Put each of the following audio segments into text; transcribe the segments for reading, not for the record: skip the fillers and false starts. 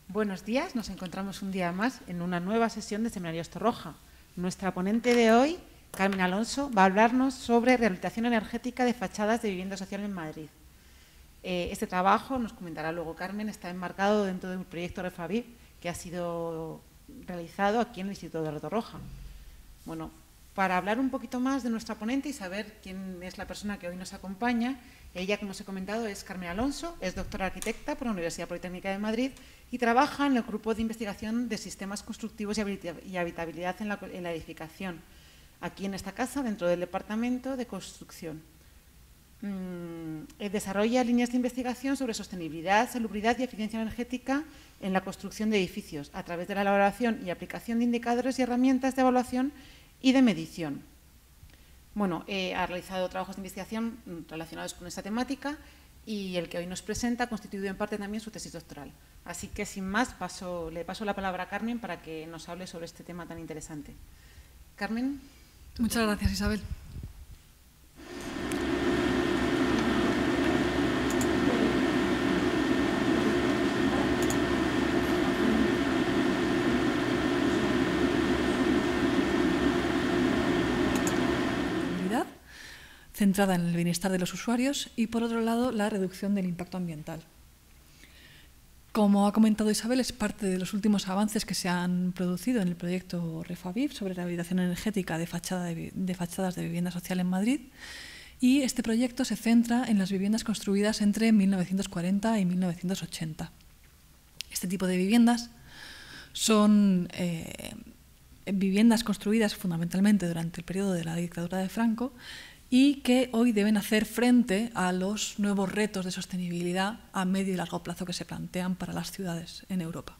Buenos días, nos encontramos un día más en una nueva sesión de Seminarios Torroja. Nuestra ponente de hoy, Carmen Alonso, va a hablarnos sobre rehabilitación energética de fachadas de vivienda social en Madrid. Este trabajo, nos comentará luego Carmen, está enmarcado dentro de un proyecto Refavip que ha sido realizado aquí en el Instituto de Torroja. Bueno, para hablar un poquito más de nuestra ponente y saber quién es la persona que hoy nos acompaña, ella, como os he comentado, es Carmen Alonso, es doctora arquitecta por la Universidad Politécnica de Madrid y trabaja en el grupo de investigación de sistemas constructivos y habitabilidad en la edificación, aquí en esta casa, dentro del departamento de construcción. Desarrolla líneas de investigación sobre sostenibilidad, salubridad y eficiencia energética en la construcción de edificios a través de la elaboración y aplicación de indicadores y herramientas de evaluación y de medición. Bueno, ha realizado trabajos de investigación relacionados con esta temática y el que hoy nos presenta ha constituido en parte también su tesis doctoral. Así que, sin más, le paso la palabra a Carmen para que nos hable sobre este tema tan interesante. Carmen. Muchas gracias, Isabel. Centrada en el bienestar de los usuarios y, por otro lado, la reducción del impacto ambiental. Como ha comentado Isabel, es parte de los últimos avances que se han producido en el proyecto Refavip sobre rehabilitación energética de fachadas de vivienda social en Madrid, y este proyecto se centra en las viviendas construidas entre 1940 y 1980. Este tipo de viviendas son viviendas construidas fundamentalmente durante el periodo de la dictadura de Franco y que hoy deben hacer frente a los nuevos retos de sostenibilidad a medio y largo plazo que se plantean para las ciudades en Europa.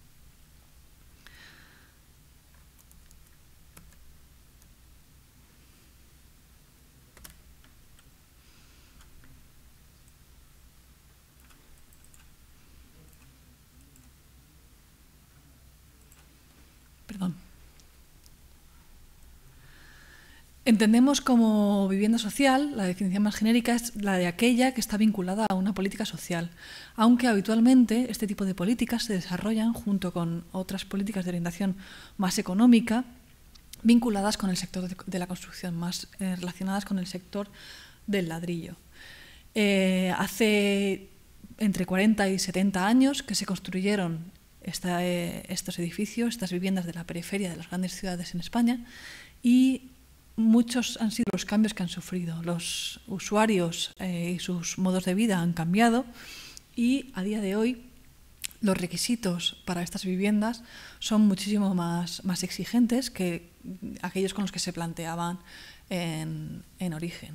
Entendemos como vivienda social, la definición más genérica es la de aquella que está vinculada a una política social, aunque habitualmente este tipo de políticas se desarrollan junto con otras políticas de orientación más económica vinculadas con el sector de la construcción, más relacionadas con el sector del ladrillo. Hace entre 40 y 70 años que se construyeron estos edificios, estas viviendas de la periferia de las grandes ciudades en España, y muchos han sido los cambios que han sufrido. Los usuarios y sus modos de vida han cambiado y a día de hoy los requisitos para estas viviendas son muchísimo más exigentes que aquellos con los que se planteaban en origen.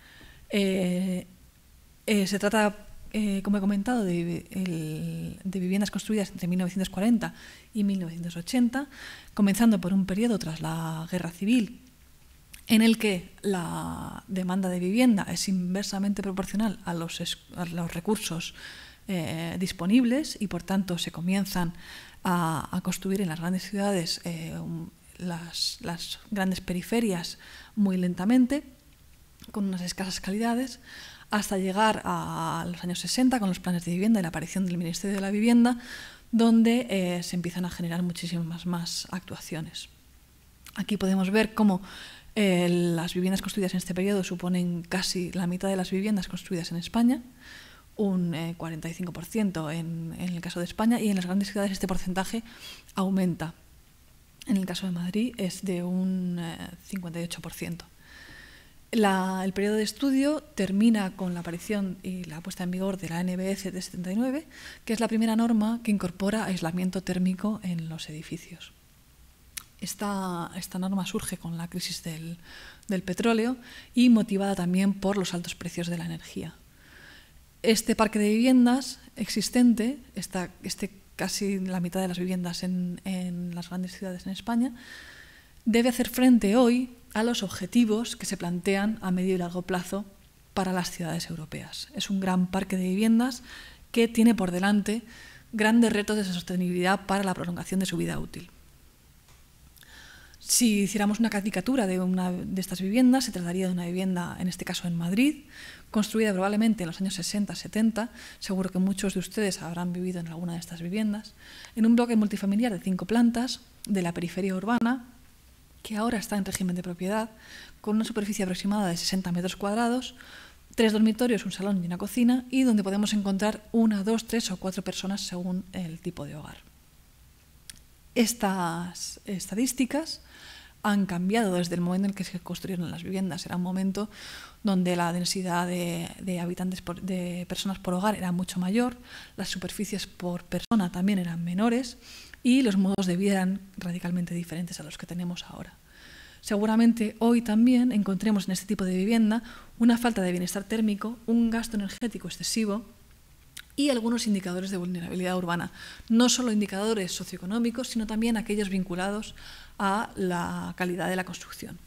Se trata, como he comentado, de viviendas construidas entre 1940 y 1980, comenzando por un periodo tras la Guerra Civil, en el que la demanda de vivienda es inversamente proporcional a los recursos disponibles y, por tanto, se comienzan a construir en las grandes ciudades las grandes periferias muy lentamente, con unas escasas calidades, hasta llegar a los años 60 con los planes de vivienda y la aparición del Ministerio de la Vivienda, donde se empiezan a generar muchísimas más actuaciones. Aquí podemos ver cómo las viviendas construidas en este periodo suponen casi la mitad de las viviendas construidas en España, un 45% en el caso de España, y en las grandes ciudades este porcentaje aumenta. En el caso de Madrid es de un 58%. El periodo de estudio termina con la aparición y la puesta en vigor de la NBS de 79, que es la primera norma que incorpora aislamiento térmico en los edificios. Esta norma surge con la crisis del petróleo y motivada también por los altos precios de la energía. Este parque de viviendas existente, casi la mitad de las viviendas en las grandes ciudades en España, debe hacer frente hoy a los objetivos que se plantean a medio y largo plazo para las ciudades europeas. Es un gran parque de viviendas que tiene por delante grandes retos de sostenibilidad para la prolongación de su vida útil. Si hiciéramos una caricatura de una de estas viviendas, se trataría de una vivienda, en este caso en Madrid, construida probablemente en los años 60-70, seguro que muchos de ustedes habrán vivido en alguna de estas viviendas, en un bloque multifamiliar de 5 plantas de la periferia urbana, que ahora está en régimen de propiedad, con una superficie aproximada de 60 metros cuadrados, 3 dormitorios, un salón y una cocina, y donde podemos encontrar 1, 2, 3 o 4 personas según el tipo de hogar. Estas estadísticas han cambiado desde el momento en que se construyeron las viviendas. Era un momento donde la densidad de habitantes de personas por hogar era mucho mayor, las superficies por persona también eran menores y los modos de vida eran radicalmente diferentes a los que tenemos ahora. Seguramente hoy también encontremos en este tipo de vivienda una falta de bienestar térmico, un gasto energético excesivo y algunos indicadores de vulnerabilidad urbana, no solo indicadores socioeconómicos, sino también aquellos vinculados a la calidad de la construcción.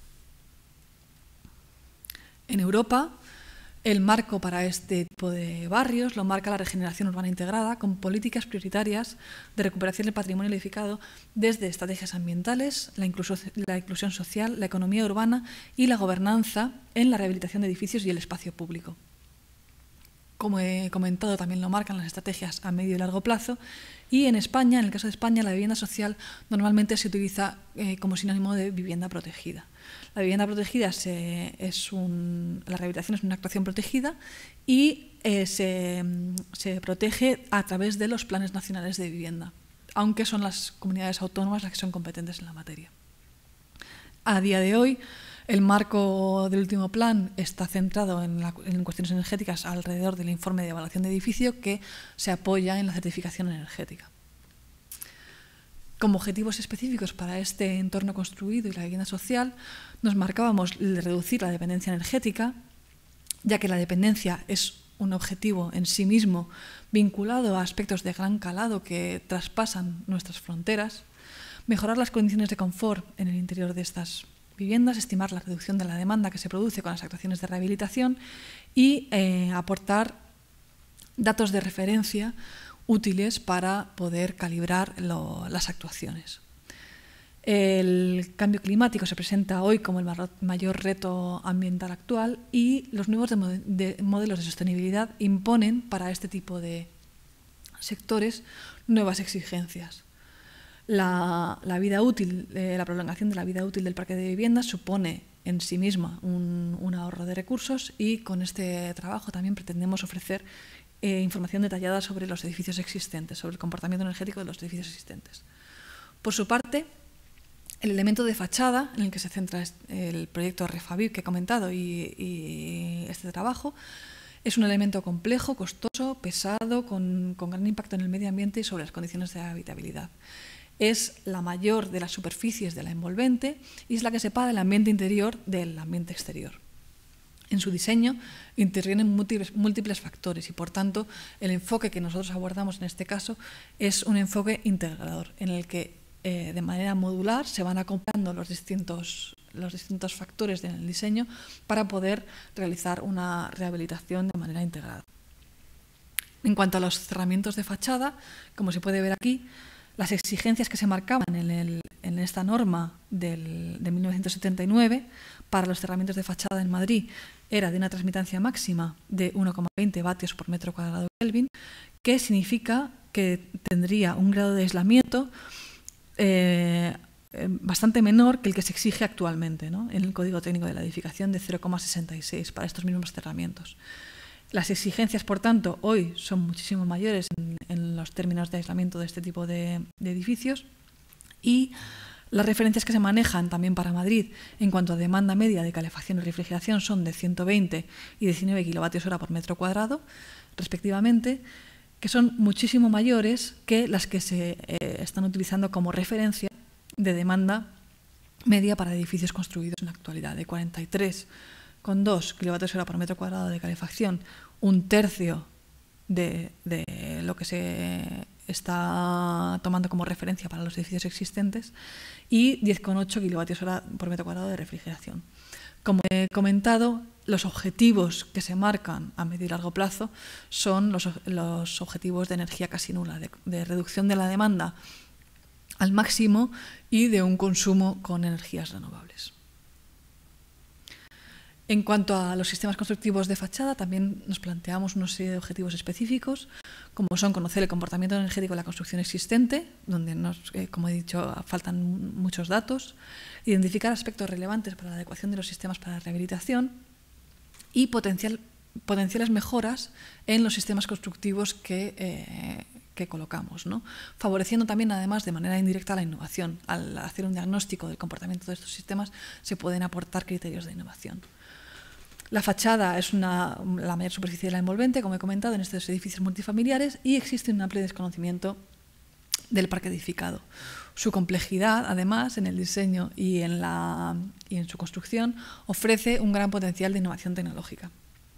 En Europa, el marco para este tipo de barrios lo marca la regeneración urbana integrada, con políticas prioritarias de recuperación del patrimonio edificado desde estrategias ambientales, la inclusión social, la economía urbana y la gobernanza en la rehabilitación de edificios y el espacio público. Como he comentado, también lo marcan las estrategias a medio y largo plazo. Y en España, en el caso de España, la vivienda social normalmente se utiliza como sinónimo de vivienda protegida. La vivienda protegida la rehabilitación es una actuación protegida y se protege a través de los planes nacionales de vivienda, aunque son las comunidades autónomas las que son competentes en la materia. A día de hoy, el marco del último plan está centrado en cuestiones energéticas alrededor del informe de evaluación de edificio que se apoya en la certificación energética. Como objetivos específicos para este entorno construido y la vivienda social, nos marcábamos el de reducir la dependencia energética, ya que la dependencia es un objetivo en sí mismo vinculado a aspectos de gran calado que traspasan nuestras fronteras, mejorar las condiciones de confort en el interior de estas viviendas, estimar la reducción de la demanda que se produce con las actuaciones de rehabilitación y aportar datos de referencia útiles para poder calibrar las actuaciones. El cambio climático se presenta hoy como el mayor reto ambiental actual y los nuevos modelos de sostenibilidad imponen para este tipo de sectores nuevas exigencias. La vida útil, la prolongación de la vida útil del parque de viviendas supone en sí misma un ahorro de recursos y con este trabajo también pretendemos ofrecer información detallada sobre los edificios existentes, sobre el comportamiento energético de los edificios existentes. Por su parte, el elemento de fachada en el que se centra el proyecto Refabib que he comentado y este trabajo es un elemento complejo, costoso, pesado, con gran impacto en el medio ambiente y sobre las condiciones de habitabilidad. Es la mayor de las superficies de la envolvente y es la que separa el ambiente interior del ambiente exterior. En su diseño intervienen múltiples factores y, por tanto, el enfoque que nosotros abordamos en este caso es un enfoque integrador, en el que de manera modular se van acoplando los distintos factores del diseño para poder realizar una rehabilitación de manera integrada. En cuanto a los cerramientos de fachada, como se puede ver aquí, las exigencias que se marcaban en esta norma de 1979 para los cerramientos de fachada en Madrid era de una transmitancia máxima de 1,20 vatios por metro cuadrado Kelvin, que significa que tendría un grado de aislamiento bastante menor que el que se exige actualmente, ¿no?, en el Código Técnico de la Edificación de 0,66 para estos mismos cerramientos. Las exigencias, por tanto, hoy son muchísimo mayores en los términos de aislamiento de este tipo de edificios y las referencias que se manejan también para Madrid en cuanto a demanda media de calefacción y refrigeración son de 120 y 19 kilovatios hora por metro cuadrado, respectivamente, que son muchísimo mayores que las que se están utilizando como referencia de demanda media para edificios construidos en la actualidad, de 43,2 kilovatios hora por metro cuadrado de calefacción, un tercio de lo que se está tomando como referencia para los edificios existentes, y 10,8 kilovatios hora por metro cuadrado de refrigeración. Como he comentado, los objetivos que se marcan a medio y largo plazo son los objetivos de energía casi nula, de reducción de la demanda al máximo y de un consumo con energías renovables. En cuanto a los sistemas constructivos de fachada, también nos planteamos una serie de objetivos específicos, como son conocer el comportamiento energético de la construcción existente, donde, como he dicho, faltan muchos datos, identificar aspectos relevantes para la adecuación de los sistemas para la rehabilitación y potenciales mejoras en los sistemas constructivos que colocamos, ¿no? Favoreciendo también, además, de manera indirecta la innovación. Al hacer un diagnóstico del comportamiento de estos sistemas, se pueden aportar criterios de innovación. La fachada es la mayor superficie de la envolvente, como he comentado, en estos edificios multifamiliares, y existe un amplio desconocimiento del parque edificado. Su complejidad, además, en el diseño y en su construcción, ofrece un gran potencial de innovación tecnológica.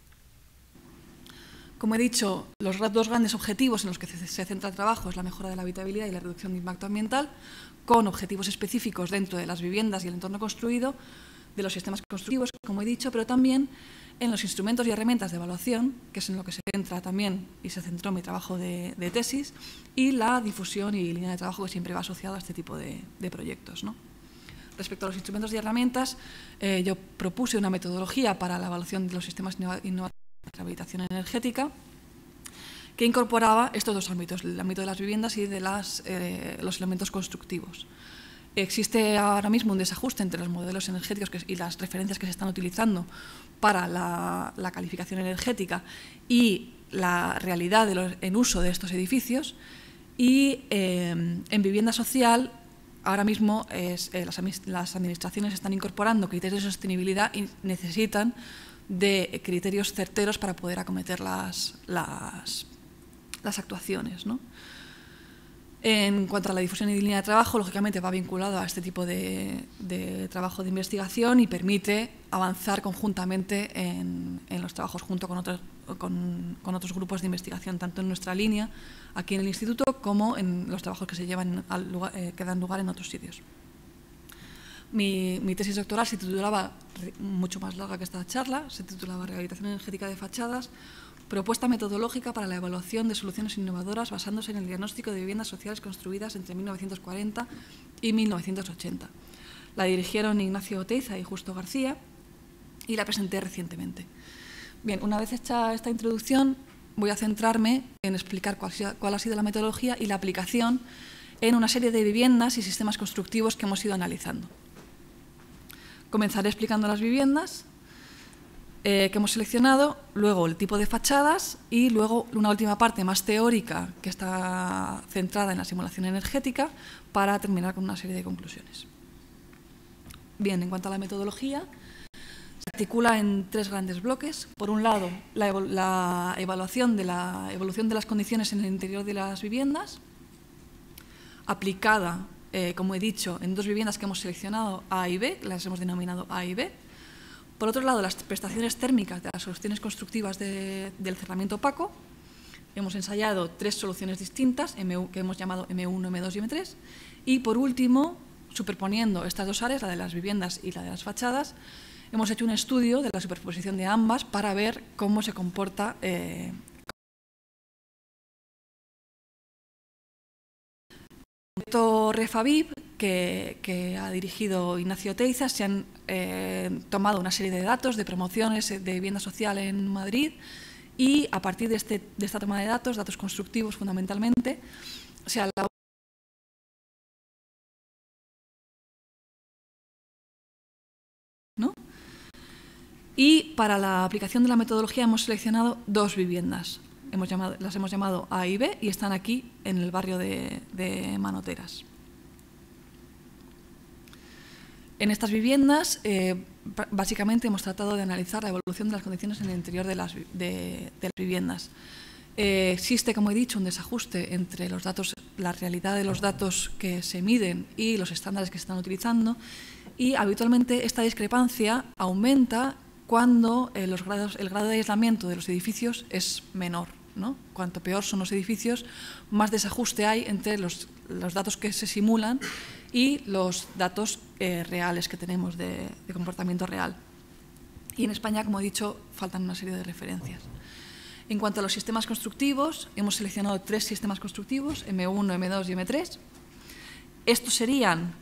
Como he dicho, los dos grandes objetivos en los que se centra el trabajo es la mejora de la habitabilidad y la reducción de impacto ambiental, con objetivos específicos dentro de las viviendas y el entorno construido, de los sistemas constructivos, como he dicho, pero también en los instrumentos y herramientas de evaluación, que es en lo que se centra también y se centró mi trabajo de tesis, y la difusión y línea de trabajo que siempre va asociado a este tipo de proyectos, ¿no? Respecto a los instrumentos y herramientas, yo propuse una metodología para la evaluación de los sistemas innovadores de rehabilitación energética, que incorporaba estos dos ámbitos, el ámbito de las viviendas y de los elementos constructivos. Existe ahora mismo un desajuste entre los modelos energéticos y las referencias que se están utilizando para la calificación energética y la realidad en uso de estos edificios, y en vivienda social ahora mismo las administraciones están incorporando criterios de sostenibilidad y necesitan de criterios certeros para poder acometer las actuaciones, ¿no? En cuanto a la difusión y línea de trabajo, lógicamente va vinculado a este tipo de trabajo de investigación y permite avanzar conjuntamente en los trabajos junto con otros grupos de investigación, tanto en nuestra línea, aquí en el instituto, como en los trabajos que que dan lugar en otros sitios. Mi tesis doctoral se titulaba, mucho más larga que esta charla, se titulaba Rehabilitación energética de fachadas, propuesta metodológica para la evaluación de soluciones innovadoras basándose en el diagnóstico de viviendas sociales construidas entre 1940 y 1980. La dirigieron Ignacio Oteiza y Justo García y la presenté recientemente. Bien, una vez hecha esta introducción, voy a centrarme en explicar cuál ha sido la metodología y la aplicación en una serie de viviendas y sistemas constructivos que hemos ido analizando. Comenzaré explicando las viviendas que hemos seleccionado, luego el tipo de fachadas y luego una última parte más teórica que está centrada en la simulación energética, para terminar con una serie de conclusiones. Bien, en cuanto a la metodología, se articula en tres grandes bloques. Por un lado, la evaluación de la evolución de las condiciones en el interior de las viviendas, aplicada, como he dicho, en dos viviendas que hemos seleccionado, A y B, las hemos denominado A y B. Por otro lado, las prestaciones térmicas de las soluciones constructivas del cerramiento opaco. Hemos ensayado tres soluciones distintas, que hemos llamado M1, M2 y M3. Y por último, superponiendo estas dos áreas, la de las viviendas y la de las fachadas, hemos hecho un estudio de la superposición de ambas para ver cómo se comporta el proyecto Refavib, que ha dirigido Ignacio Oteiza. Se han tomado una serie de datos de promociones de vivienda social en Madrid, y a partir de esta toma de datos constructivos fundamentalmente, se ha elaborado y para la aplicación de la metodología hemos seleccionado dos viviendas. Las hemos llamado A y B y están aquí en el barrio de Manoteras. En estas viviendas, básicamente hemos tratado de analizar la evolución de las condiciones en el interior de las viviendas. Existe, como he dicho, un desajuste entre los datos, la realidad de los datos que se miden y los estándares que se están utilizando, y habitualmente esta discrepancia aumenta cuando el grado de aislamiento de los edificios es menor, ¿no? Cuanto peor son los edificios, más desajuste hay entre los datos que se simulan y los datos reales que tenemos de comportamiento real. Y en España, como he dicho, faltan una serie de referencias. En cuanto a los sistemas constructivos, hemos seleccionado tres sistemas constructivos, M1, M2 y M3. Estos serían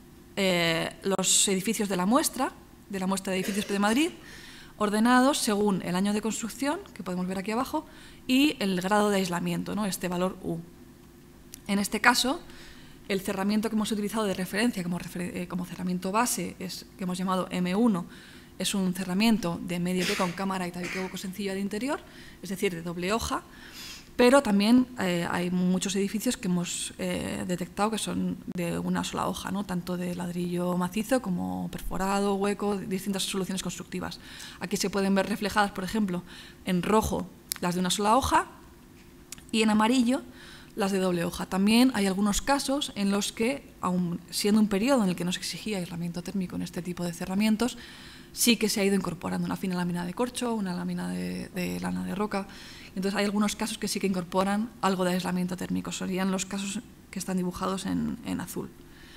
los edificios de la muestra de edificios de Madrid, ordenados según el año de construcción, que podemos ver aquí abajo, y el grado de aislamiento, ¿no? Este valor U. En este caso, el cerramiento que hemos utilizado de referencia como cerramiento base, que hemos llamado M1, es un cerramiento de medio pie con cámara y tabique hueco sencillo al interior, es decir, de doble hoja, pero también hay muchos edificios que hemos detectado que son de una sola hoja, ¿no? Tanto de ladrillo macizo como perforado, hueco, distintas soluciones constructivas. Aquí se pueden ver reflejadas, por ejemplo, en rojo las de una sola hoja y en amarillo las de doble hoja. También hay algunos casos en los que, aun siendo un periodo en el que no se exigía aislamiento térmico en este tipo de cerramientos, sí que se ha ido incorporando una fina lámina de corcho, una lámina de lana de roca. Entonces hay algunos casos que sí que incorporan algo de aislamiento térmico. Serían los casos que están dibujados en azul.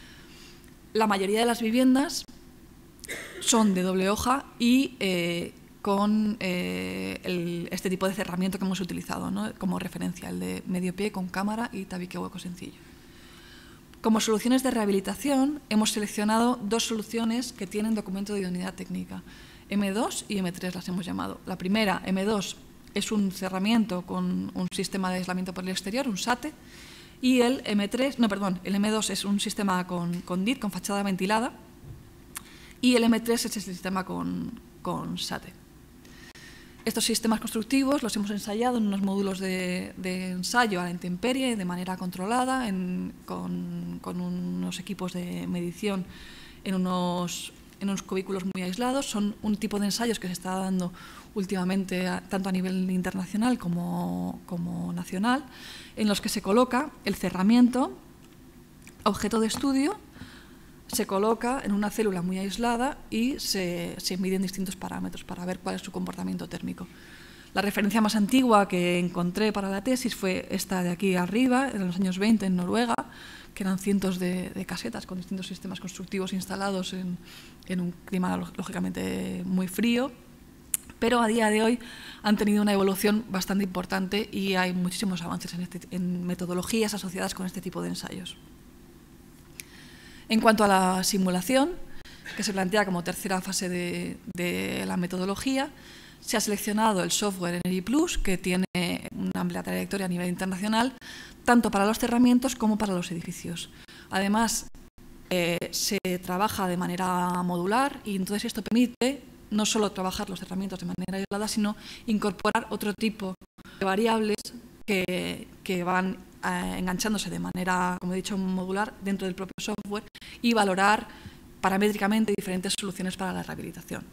La mayoría de las viviendas son de doble hoja y con este tipo de cerramiento que hemos utilizado, ¿no? Como referencia, el de medio pie con cámara y tabique hueco sencillo. Como soluciones de rehabilitación, hemos seleccionado dos soluciones que tienen documento de idoneidad técnica, M2 y M3 las hemos llamado. La primera, M2, es un cerramiento con un sistema de aislamiento por el exterior, un SATE, y el M2 es un sistema con DIT, con fachada ventilada, y el M3 es el sistema con SATE. Estos sistemas constructivos los hemos ensayado en unos módulos de ensayo a la intemperie, de manera controlada, con unos equipos de medición en unos cubículos muy aislados. Son un tipo de ensayos que se está dando últimamente, tanto a nivel internacional como nacional, en los que se coloca el cerramiento, objeto de estudio, se coloca en una célula muy aislada y se miden distintos parámetros para ver cuál es su comportamiento térmico. La referencia más antigua que encontré para la tesis fue esta de aquí arriba, en los años 20 en Noruega, que eran cientos de casetas con distintos sistemas constructivos instalados en un clima lógicamente muy frío, pero a día de hoy han tenido una evolución bastante importante y hay muchísimos avances en metodologías asociadas con este tipo de ensayos. En cuanto a la simulación, que se plantea como tercera fase de la metodología, se ha seleccionado el software Energy Plus, que tiene una amplia trayectoria a nivel internacional, tanto para los cerramientos como para los edificios. Además, se trabaja de manera modular y entonces esto permite no solo trabajar los cerramientos de manera aislada, sino incorporar otro tipo de variables que van enganchándose de manera, como he dicho, modular dentro del propio software y valorar paramétricamente diferentes soluciones para la rehabilitación.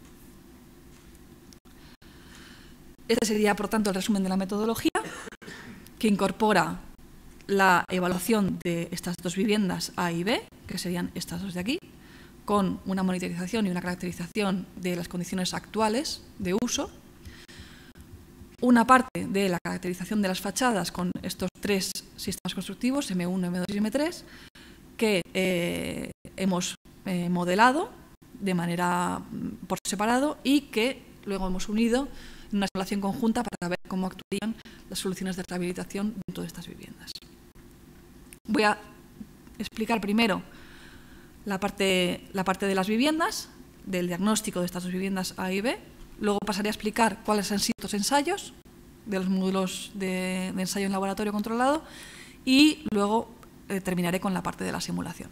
Este sería, por tanto, el resumen de la metodología, que incorpora la evaluación de estas dos viviendas A y B, que serían estas dos de aquí, con una monitorización y una caracterización de las condiciones actuales de uso, una parte de la caracterización de las fachadas con estos tres sistemas constructivos, M1, M2 y M3, que hemos modelado de manera por separado y que luego hemos unido en una simulación conjunta para ver cómo actuarían las soluciones de rehabilitación dentro de estas viviendas. Voy a explicar primero la parte de las viviendas, del diagnóstico de estas dos viviendas A y B. Luego pasaré a explicar cuáles han sido estos ensayos de los módulos de ensayo en laboratorio controlado y luego terminaré con la parte de la simulación.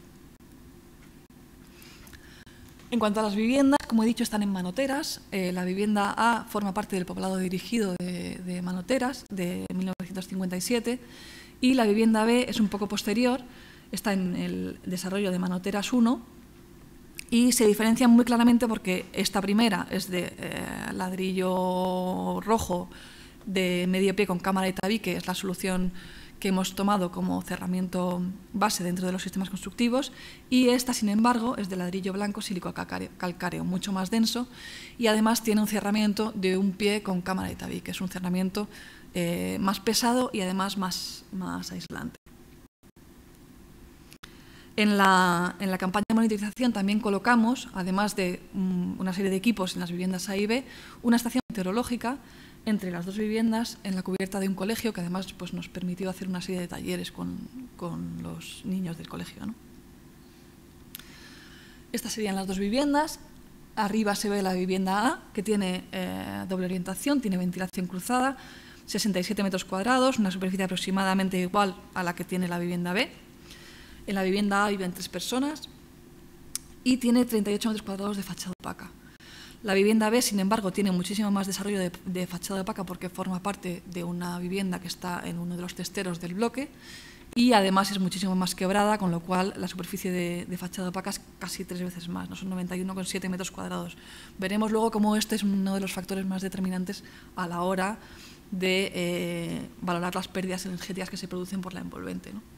En cuanto a las viviendas, como he dicho, están en manoteras. La vivienda A forma parte del poblado dirigido de manoteras de 1957 y la vivienda B es un poco posterior, está en el desarrollo de manoteras 1 y se diferencian muy claramente porque esta primera es de ladrillo rojo de medio pie con cámara y tabique, es la solución que hemos tomado como cerramiento base dentro de los sistemas constructivos, y esta, sin embargo, es de ladrillo blanco sílico-calcáreo, mucho más denso, y además tiene un cerramiento de un pie con cámara y tabique. Es un cerramiento más pesado y además más aislante. En la campaña de monitorización también colocamos, además de una serie de equipos en las viviendas A y B, una estación meteorológica entre las dos viviendas en la cubierta de un colegio, que además pues, nos permitió hacer una serie de talleres con los niños del colegio, ¿no? Estas serían las dos viviendas. Arriba se ve la vivienda A, que tiene doble orientación, tiene ventilación cruzada, 67 metros cuadrados, una superficie aproximadamente igual a la que tiene la vivienda B. En la vivienda A viven 3 personas y tiene 38 metros cuadrados de fachada opaca. La vivienda B, sin embargo, tiene muchísimo más desarrollo de fachada opaca porque forma parte de una vivienda que está en uno de los testeros del bloque y además es muchísimo más quebrada, con lo cual la superficie de fachada opaca es casi 3 veces más, ¿no? Son 91,7 metros cuadrados. Veremos luego cómo este es uno de los factores más determinantes a la hora de valorar las pérdidas energéticas que se producen por la envolvente, ¿no?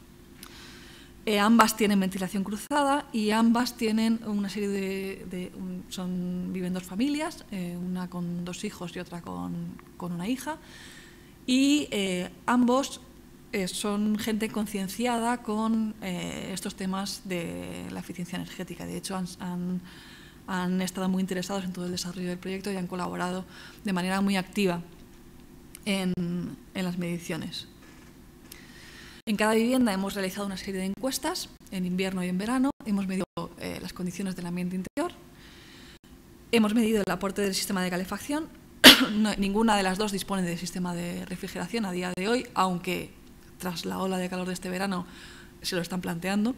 Ambas tienen ventilación cruzada y ambas tienen una serie viven 2 familias, una con 2 hijos y otra con una hija, y ambos son gente concienciada con estos temas de la eficiencia energética. De hecho, han estado muy interesados en todo el desarrollo del proyecto y han colaborado de manera muy activa en las mediciones. En cada vivienda hemos realizado una serie de encuestas, en invierno y en verano. Hemos medido las condiciones del ambiente interior, hemos medido el aporte del sistema de calefacción. Ninguna de las dos dispone de sistema de refrigeración a día de hoy, aunque tras la ola de calor de este verano se lo están planteando.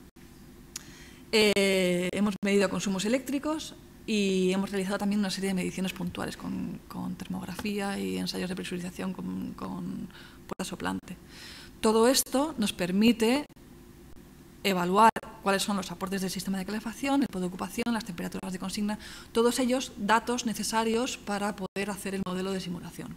Hemos medido consumos eléctricos y hemos realizado también una serie de mediciones puntuales con termografía y ensayos de presurización con puerta soplante. Todo esto nos permite evaluar cuáles son los aportes del sistema de calefacción, el poder de ocupación, las temperaturas de consigna, todos ellos datos necesarios para poder hacer el modelo de simulación.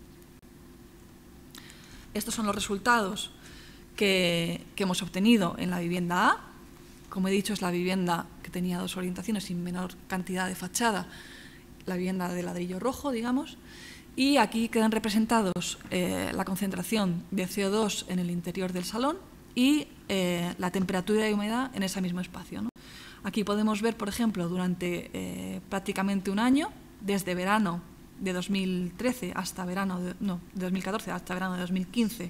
Estos son los resultados que hemos obtenido en la vivienda A. Como he dicho, es la vivienda que tenía 2 orientaciones y menor cantidad de fachada, la vivienda de ladrillo rojo, digamos. Y aquí quedan representados la concentración de CO2 en el interior del salón y la temperatura y humedad en ese mismo espacio, ¿no? Aquí podemos ver, por ejemplo, durante prácticamente un año, desde verano de 2013 hasta verano de 2014 hasta verano de 2015,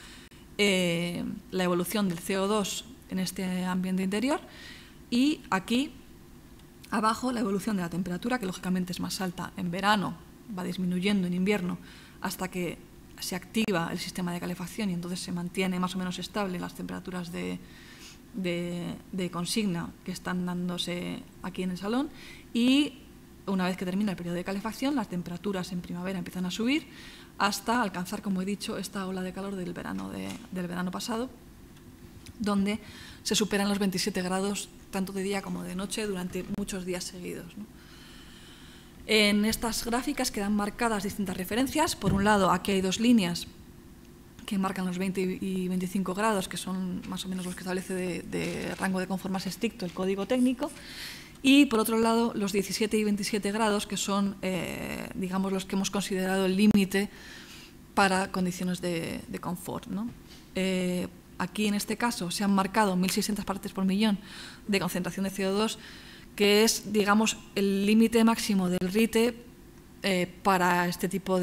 la evolución del CO2 en este ambiente interior, y aquí abajo la evolución de la temperatura, que lógicamente es más alta en verano, va disminuyendo en invierno hasta que se activa el sistema de calefacción y entonces se mantiene más o menos estable las temperaturas de consigna que están dándose aquí en el salón, y una vez que termina el periodo de calefacción las temperaturas en primavera empiezan a subir hasta alcanzar, como he dicho, esta ola de calor del verano pasado, donde se superan los 27 grados tanto de día como de noche durante muchos días seguidos, ¿no? En estas gráficas quedan marcadas distintas referencias. Por un lado, aquí hay 2 líneas que marcan los 20 y 25 grados, que son más o menos los que establece de rango de confort más estricto el código técnico. Y, por otro lado, los 17 y 27 grados, que son, digamos, los que hemos considerado el límite para condiciones de confort, ¿no? Aquí, en este caso, se han marcado 1.600 partes por millón de concentración de CO2, que es, digamos, el límite máximo del RITE para este tipo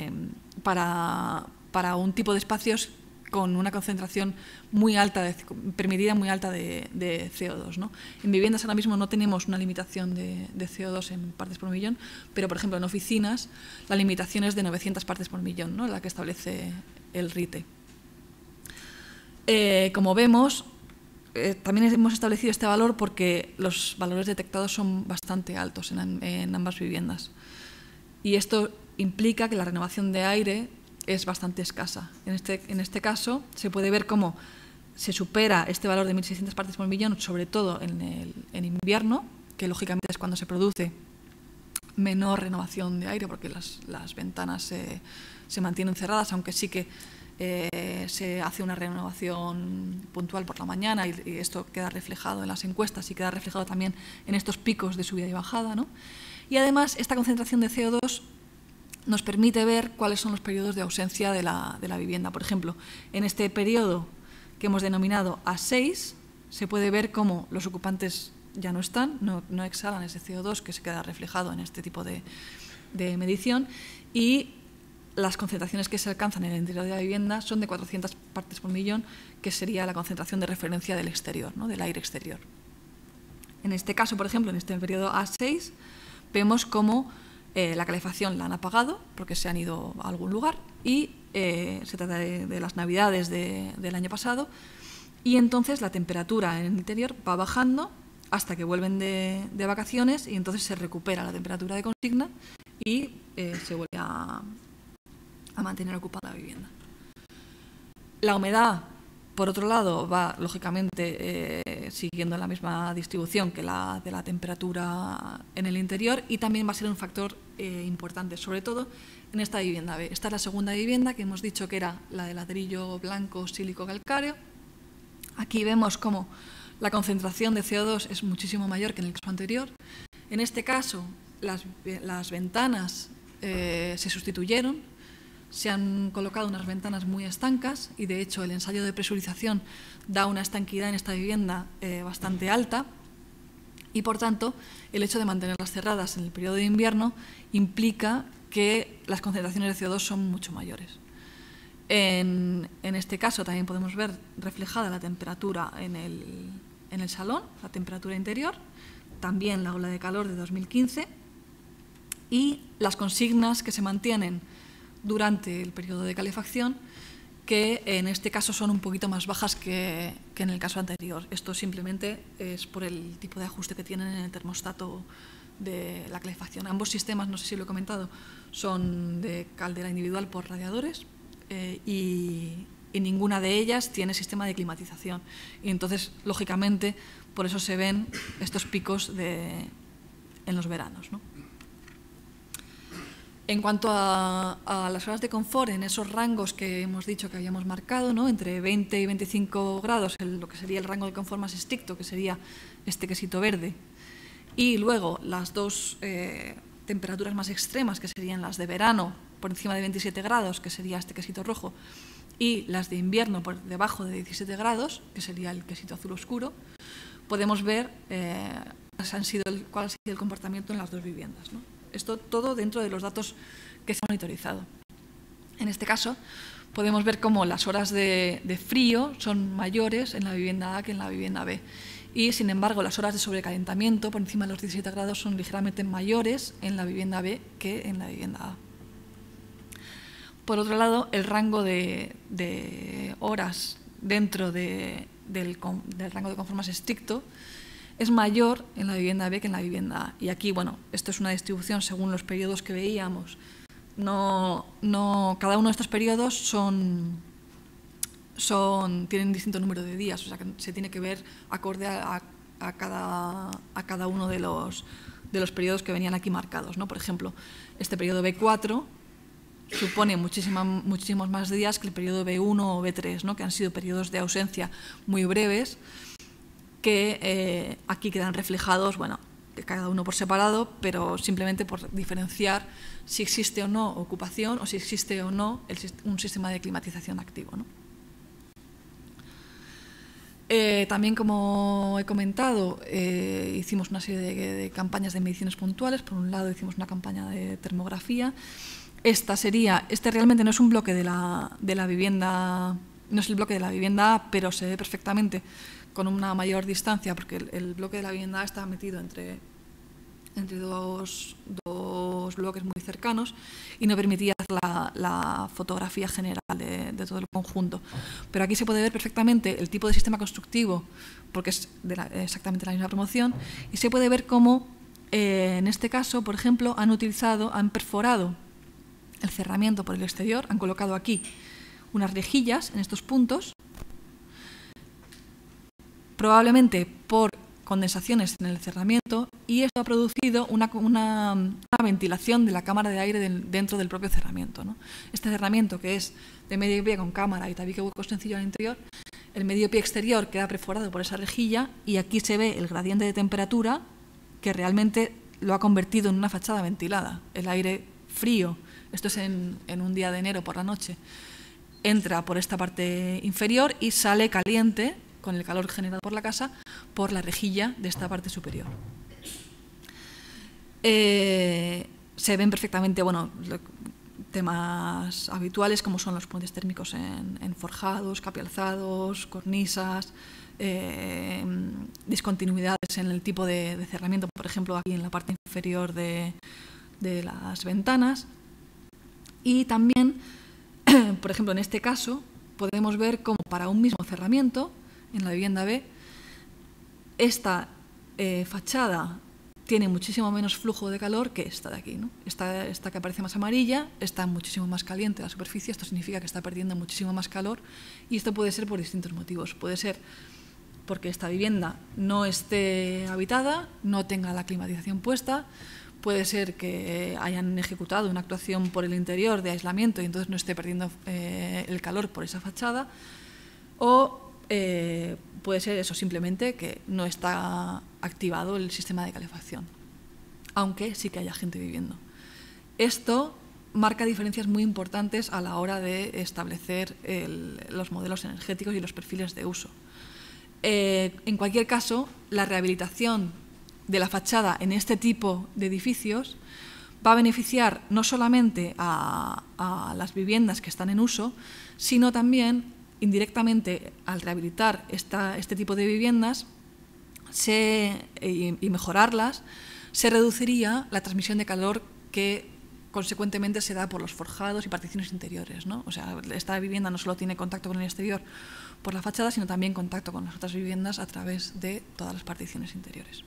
para un tipo de espacios con una concentración muy alta, permitida muy alta de CO2, ¿no? En viviendas ahora mismo no tenemos una limitación de CO2 en partes por millón, pero, por ejemplo, en oficinas la limitación es de 900 partes por millón, ¿no?, la que establece el RITE. Como vemos, también hemos establecido este valor porque los valores detectados son bastante altos en ambas viviendas. Y esto implica que la renovación de aire es bastante escasa. En este caso se puede ver cómo se supera este valor de 1.600 partes por millón, sobre todo en invierno, que lógicamente es cuando se produce menor renovación de aire, porque las ventanas se mantienen cerradas, aunque sí que se hace una renovación puntual por la mañana, y esto queda reflejado en las encuestas y queda reflejado también en estos picos de subida y bajada, ¿no? Y además esta concentración de CO2 nos permite ver cuáles son los periodos de ausencia de la vivienda. Por ejemplo, en este periodo que hemos denominado A6 se puede ver cómo los ocupantes ya no están, no exhalan ese CO2 que se queda reflejado en este tipo de medición, y las concentraciones que se alcanzan en el interior de la vivienda son de 400 partes por millón, que sería la concentración de referencia del exterior, ¿no?, del aire exterior. En este caso, por ejemplo, en este periodo A6, vemos cómo la calefacción la han apagado porque se han ido a algún lugar y se trata de las Navidades del año pasado, y entonces la temperatura en el interior va bajando hasta que vuelven de vacaciones y entonces se recupera la temperatura de consigna y se vuelve a mantener ocupada la vivienda. La humedad, por otro lado, va lógicamente siguiendo la misma distribución que la de la temperatura en el interior, y también va a ser un factor importante, sobre todo en esta vivienda B. Esta es la segunda vivienda, que hemos dicho que era la de ladrillo blanco sílico calcáreo. Aquí vemos cómo la concentración de CO2 es muchísimo mayor que en el caso anterior. En este caso, las ventanas se sustituyeron. Se han colocado unas ventanas muy estancas y, de hecho, el ensayo de presurización da una estanquidad en esta vivienda bastante alta, y, por tanto, el hecho de mantenerlas cerradas en el periodo de invierno implica que las concentraciones de CO2 son mucho mayores. En este caso también podemos ver reflejada la temperatura en el salón, la temperatura interior, también la ola de calor de 2015 y las consignas que se mantienen durante el periodo de calefacción, que en este caso son un poquito más bajas que en el caso anterior. Esto simplemente es por el tipo de ajuste que tienen en el termostato de la calefacción. Ambos sistemas, no sé si lo he comentado, son de caldera individual por radiadores y ninguna de ellas tiene sistema de climatización. Y entonces, lógicamente, por eso se ven estos picos en los veranos, ¿no? En cuanto a las horas de confort, en esos rangos que hemos dicho que habíamos marcado, ¿no?, entre 20 y 25 grados, lo que sería el rango de confort más estricto, que sería este quesito verde, y luego las dos temperaturas más extremas, que serían las de verano, por encima de 27 grados, que sería este quesito rojo, y las de invierno por debajo de 17 grados, que sería el quesito azul oscuro, podemos ver cuál ha sido el comportamiento en las dos viviendas, ¿no? Esto todo dentro de los datos que se han monitorizado. En este caso, podemos ver cómo las horas de frío son mayores en la vivienda A que en la vivienda B. Y, sin embargo, las horas de sobrecalentamiento por encima de los 17 grados son ligeramente mayores en la vivienda B que en la vivienda A. Por otro lado, el rango de horas dentro del rango de confort más estricto es mayor en la vivienda B que en la vivienda A. Y aquí, bueno, esto es una distribución según los periodos que veíamos. Cada uno de estos periodos tienen distinto número de días, o sea que se tiene que ver acorde a cada uno de los periodos que venían aquí marcados, ¿no? Por ejemplo, este periodo B4 supone muchísimos más días que el periodo B1 o B3, ¿no?, que han sido periodos de ausencia muy breves, que aquí quedan reflejados, bueno, cada uno por separado, pero simplemente por diferenciar si existe o no ocupación o si existe o no un sistema de climatización activo, ¿no? También, como he comentado, hicimos una serie de campañas de mediciones puntuales. Por un lado, hicimos una campaña de termografía. Este realmente no es un bloque de la vivienda, no es el bloque de la vivienda A, pero se ve perfectamente con una mayor distancia, porque el bloque de la vivienda A está metido entre dos bloques muy cercanos y no permitía hacer la fotografía general de todo el conjunto. Pero aquí se puede ver perfectamente el tipo de sistema constructivo, porque es exactamente la misma promoción, y se puede ver cómo, en este caso, por ejemplo, han perforado el cerramiento por el exterior, han colocado aquí unas rejillas en estos puntos, probablemente por condensaciones en el cerramiento, y esto ha producido una ventilación de la cámara de aire dentro del propio cerramiento, ¿no? Este cerramiento, que es de medio pie con cámara y tabique hueco sencillo al interior, el medio pie exterior queda perforado por esa rejilla y aquí se ve el gradiente de temperatura que realmente lo ha convertido en una fachada ventilada. El aire frío, esto es en un día de enero por la noche, entra por esta parte inferior y sale caliente con el calor generado por la casa por la rejilla de esta parte superior. Se ven perfectamente, bueno, temas habituales como son los puentes térmicos en forjados, capialzados, cornisas, discontinuidades en el tipo de cerramiento, por ejemplo, aquí en la parte inferior de las ventanas. Y también, por ejemplo, en este caso, podemos ver cómo para un mismo cerramiento, en la vivienda B, esta fachada tiene muchísimo menos flujo de calor que esta de aquí, ¿no? Esta que aparece más amarilla está muchísimo más caliente la superficie, esto significa que está perdiendo muchísimo más calor, y esto puede ser por distintos motivos. Puede ser porque esta vivienda no esté habitada, no tenga la climatización puesta, puede ser que hayan ejecutado una actuación por el interior de aislamiento y entonces no esté perdiendo el calor por esa fachada, o puede ser eso, simplemente que no está activado el sistema de calefacción, aunque sí que haya gente viviendo. Esto marca diferencias muy importantes a la hora de establecer los modelos energéticos y los perfiles de uso. En cualquier caso, la rehabilitación de la fachada en este tipo de edificios va a beneficiar no solamente a las viviendas que están en uso, sino también indirectamente, al rehabilitar este tipo de viviendas y mejorarlas, se reduciría la transmisión de calor que consecuentemente se da por los forjados y particiones interiores, ¿no? O sea, esta vivienda no solo tiene contacto con el exterior por la fachada, sino también contacto con las otras viviendas a través de todas las particiones interiores.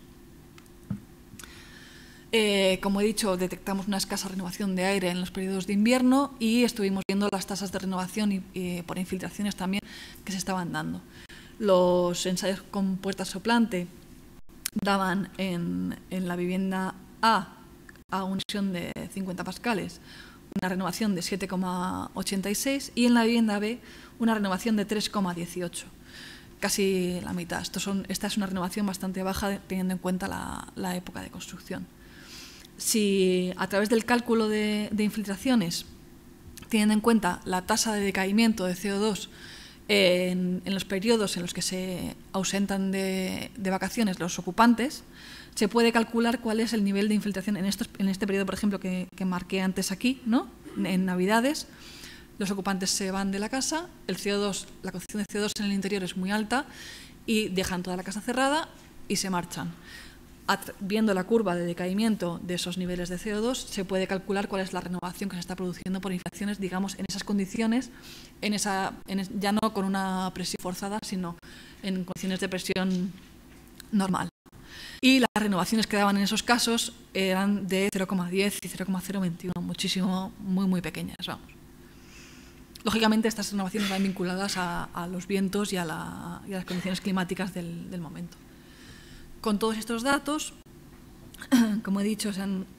Como he dicho, detectamos una escasa renovación de aire en los periodos de invierno y estuvimos viendo las tasas de renovación y por infiltraciones también que se estaban dando. Los ensayos con puerta soplante daban en la vivienda A una presión de 50 pascales, una renovación de 7,86 y en la vivienda B una renovación de 3,18, casi la mitad. Esta es una renovación bastante baja teniendo en cuenta la época de construcción. Si a través del cálculo de infiltraciones, teniendo en cuenta la tasa de decaimiento de CO2 en los periodos en los que se ausentan de vacaciones los ocupantes, se puede calcular cuál es el nivel de infiltración en este periodo, por ejemplo, que marqué antes aquí, ¿no? En Navidades. Los ocupantes se van de la casa, la concentración de CO2 en el interior es muy alta y dejan toda la casa cerrada y se marchan. Viendo la curva de decaimiento de esos niveles de CO2, se puede calcular cuál es la renovación que se está produciendo por infiltraciones, digamos, en esas condiciones, ya no con una presión forzada, sino en condiciones de presión normal. Y las renovaciones que daban en esos casos eran de 0,10 y 0,021, muchísimo, muy, muy pequeñas, vamos. Lógicamente, estas renovaciones van vinculadas a los vientos y a las condiciones climáticas del momento. Con todos estos datos, como he dicho,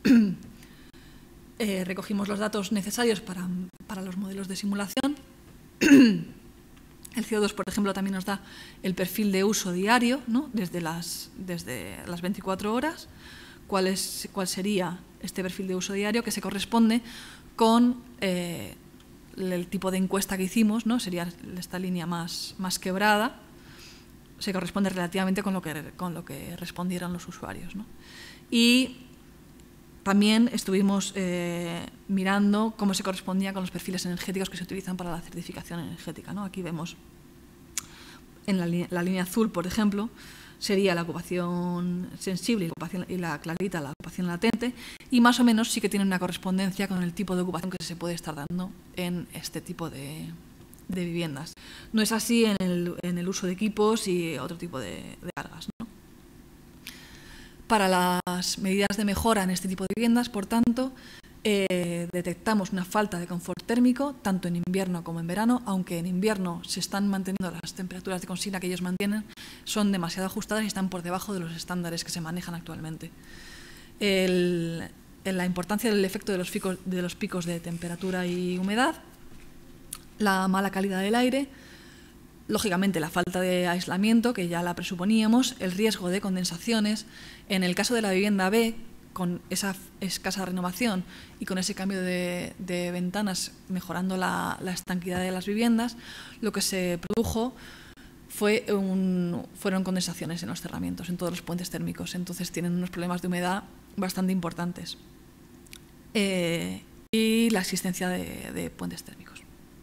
recogimos los datos necesarios para los modelos de simulación. El CO2, por ejemplo, también nos da el perfil de uso diario, ¿no? desde las 24 horas, cuál sería este perfil de uso diario que se corresponde con el tipo de encuesta que hicimos, ¿no? Sería esta línea más quebrada. Se corresponde relativamente con lo que respondieron los usuarios, ¿no? Y también estuvimos mirando cómo se correspondía con los perfiles energéticos que se utilizan para la certificación energética, ¿no? Aquí vemos en la línea azul, por ejemplo, sería la ocupación sensible y la clarita, la ocupación latente, y más o menos sí que tiene una correspondencia con el tipo de ocupación que se puede estar dando en este tipo de viviendas. No es así en el uso de equipos y otro tipo de cargas, ¿no? Para las medidas de mejora en este tipo de viviendas, por tanto, detectamos una falta de confort térmico, tanto en invierno como en verano, aunque en invierno se están manteniendo las temperaturas de consigna que ellos mantienen, son demasiado ajustadas y están por debajo de los estándares que se manejan actualmente. La importancia del efecto de los picos de temperatura y humedad, la mala calidad del aire, lógicamente la falta de aislamiento, que ya la presuponíamos, el riesgo de condensaciones. En el caso de la vivienda B, con esa escasa renovación y con ese cambio de ventanas mejorando la estanquidad de las viviendas, lo que se produjo fueron condensaciones en los cerramientos, en todos los puentes térmicos. Entonces tienen unos problemas de humedad bastante importantes. y la existencia de puentes térmicos.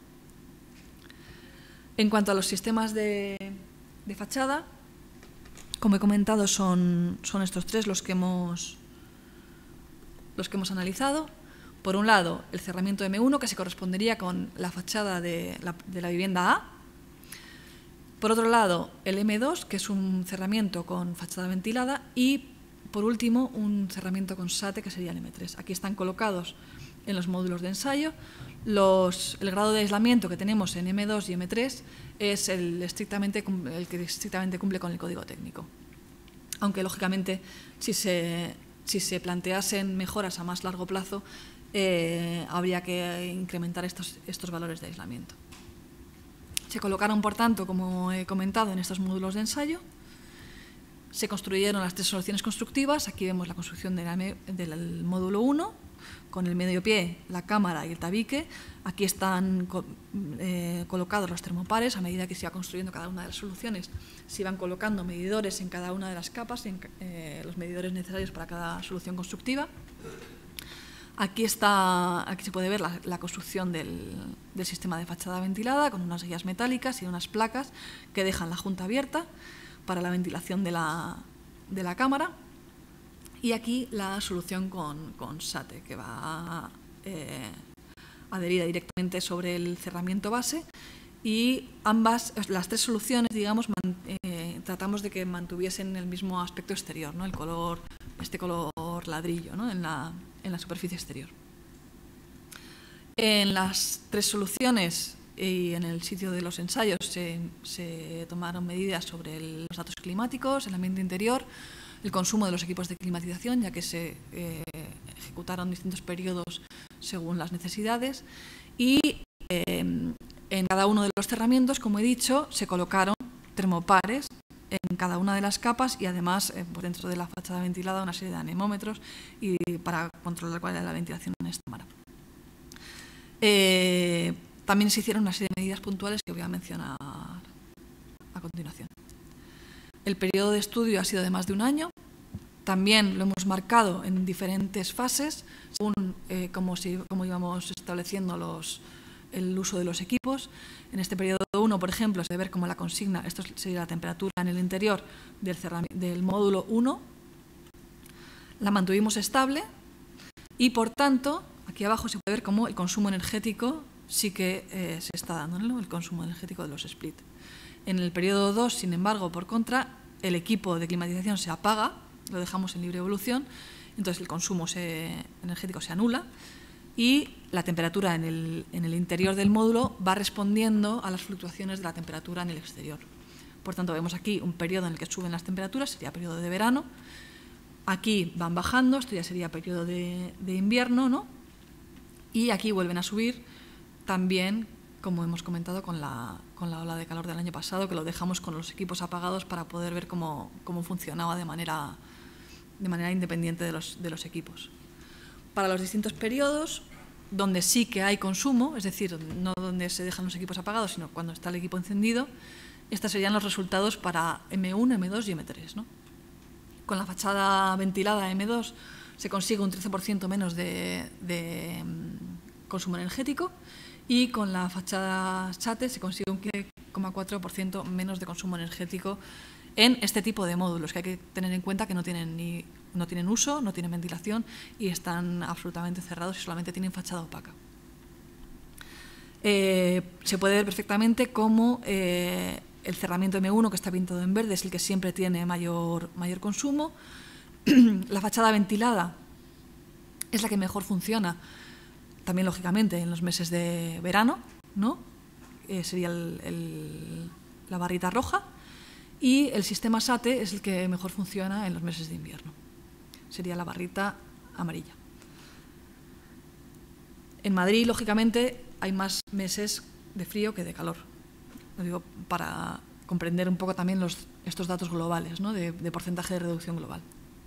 En cuanto a los sistemas de fachada, como he comentado, son estos tres los que hemos analizado. Por un lado, el cerramiento M1, que se correspondería con la fachada de la vivienda A. Por otro lado, el M2, que es un cerramiento con fachada ventilada. Y, por último, un cerramiento con SATE, que sería el M3. Aquí están colocados en los módulos de ensayo. El grado de aislamiento que tenemos en M2 y M3 es el que estrictamente cumple con el código técnico. Aunque, lógicamente, si se planteasen mejoras a más largo plazo, habría que incrementar estos valores de aislamiento. Se colocaron, por tanto, como he comentado, en estos módulos de ensayo. Se construyeron las tres soluciones constructivas. Aquí vemos la construcción del módulo 1, con el medio pie, la cámara y el tabique. Aquí están colocados los termopares. A medida que se iba construyendo cada una de las soluciones, se iban colocando medidores en cada una de las capas, los medidores necesarios para cada solución constructiva. Aquí se puede ver la construcción del sistema de fachada ventilada, con unas guías metálicas y unas placas que dejan la junta abierta para la ventilación de la cámara. Y aquí la solución con SATE, que va adherida directamente sobre el cerramiento base. Y las tres soluciones, digamos, tratamos de que mantuviesen el mismo aspecto exterior, ¿no? Este color ladrillo, ¿no? en la superficie exterior. En las tres soluciones y en el sitio de los ensayos se tomaron medidas sobre los datos climáticos, el ambiente interior, el consumo de los equipos de climatización, ya que se ejecutaron distintos periodos según las necesidades, y en cada uno de los cerramientos, como he dicho, se colocaron termopares en cada una de las capas y además dentro de la fachada ventilada una serie de anemómetros y para controlar cuál era la ventilación en esta cámara. También se hicieron una serie de medidas puntuales que voy a mencionar a continuación. El periodo de estudio ha sido de más de un año. También lo hemos marcado en diferentes fases, según cómo íbamos estableciendo el uso de los equipos. En este periodo 1, por ejemplo, se debe ver como la consigna, esto sería la temperatura en el interior del módulo 1, la mantuvimos estable y, por tanto, aquí abajo se puede ver cómo el consumo energético sí que se está dando, ¿no? El consumo energético de los split. En el periodo 2, sin embargo, por contra, el equipo de climatización se apaga, lo dejamos en libre evolución, entonces el consumo energético se anula y la temperatura en el interior del módulo va respondiendo a las fluctuaciones de la temperatura en el exterior. Por tanto, vemos aquí un periodo en el que suben las temperaturas, sería periodo de verano. Aquí van bajando, esto ya sería periodo de invierno, ¿no? Y aquí vuelven a subir también, como hemos comentado, con la ola de calor del año pasado, que lo dejamos con los equipos apagados para poder ver cómo funcionaba de manera independiente de los equipos. Para los distintos periodos, donde sí que hay consumo, es decir, no donde se dejan los equipos apagados, sino cuando está el equipo encendido, estos serían los resultados para M1, M2 y M3, ¿no? Con la fachada ventilada M2 se consigue un 13% menos de consumo energético y con la fachada SATE se consigue un 15,4% menos de consumo energético en este tipo de módulos, que hay que tener en cuenta que no tienen uso, no tienen ventilación y están absolutamente cerrados y solamente tienen fachada opaca. Se puede ver perfectamente cómo el cerramiento M1, que está pintado en verde, es el que siempre tiene mayor consumo. La fachada ventilada es la que mejor funciona, también lógicamente en los meses de verano, ¿no? Sería la barrita roja. Y el sistema SATE es el que mejor funciona en los meses de invierno. Sería la barrita amarilla. En Madrid, lógicamente, hay más meses de frío que de calor. Lo digo para comprender un poco también estos datos globales, ¿no? de porcentaje de reducción global.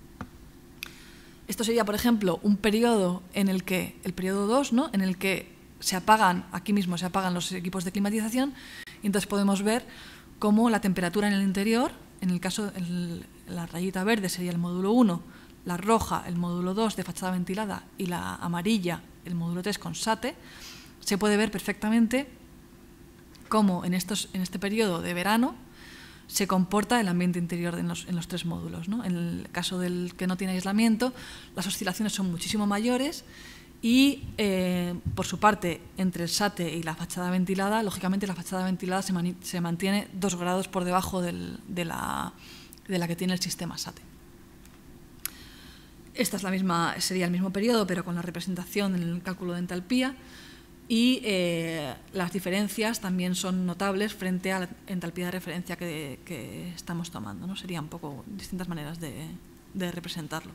Esto sería, por ejemplo, un periodo en el que, el periodo 2, ¿no? En el que se apagan, aquí mismo se apagan los equipos de climatización, y entonces podemos ver cómo la temperatura en el interior, en el caso, la rayita verde sería el módulo 1, la roja el módulo 2 de fachada ventilada y la amarilla el módulo 3 con SATE, se puede ver perfectamente cómo en este periodo de verano se comporta el ambiente interior en los 3 módulos, ¿no? En el caso del que no tiene aislamiento, las oscilaciones son muchísimo mayores y, por su parte, entre el SATE y la fachada ventilada, lógicamente la fachada ventilada se mantiene 2 grados por debajo de la que tiene el sistema SATE. Esta sería el mismo periodo, pero con la representación en el cálculo de entalpía. Y las diferencias también son notables frente a la entalpía de referencia que estamos tomando, ¿no? Serían un poco distintas maneras de representarlo.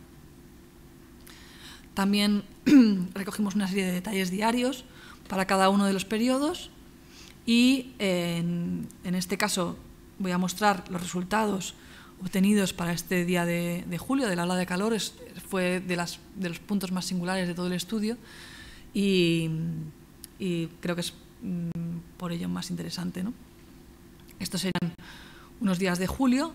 También recogimos una serie de detalles diarios para cada uno de los periodos y en este caso voy a mostrar los resultados obtenidos para este día de julio de la ola de calor. Fue de los puntos más singulares de todo el estudio y creo que es por ello más interesante, ¿no? Estos serían unos días de julio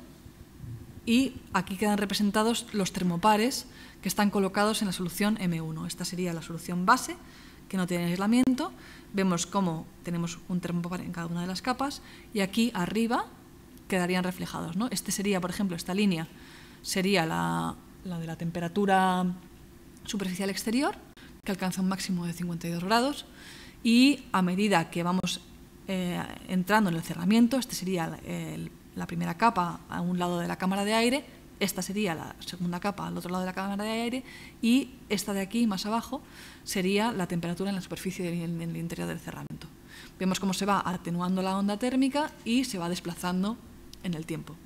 y aquí quedan representados los termopares que están colocados en la solución M1. Esta sería la solución base, que no tiene aislamiento. Vemos cómo tenemos un termopar en cada una de las capas y aquí arriba quedarían reflejados, ¿no? Este sería, por ejemplo, esta línea sería la de la temperatura superficial exterior, que alcanza un máximo de 52 grados. Y a medida que vamos entrando en el cerramiento, esta sería la primera capa a un lado de la cámara de aire, esta sería la segunda capa al otro lado de la cámara de aire y esta de aquí, más abajo, sería la temperatura en la superficie en el interior del cerramiento. Vemos cómo se va atenuando la onda térmica y se va desplazando en el tiempo.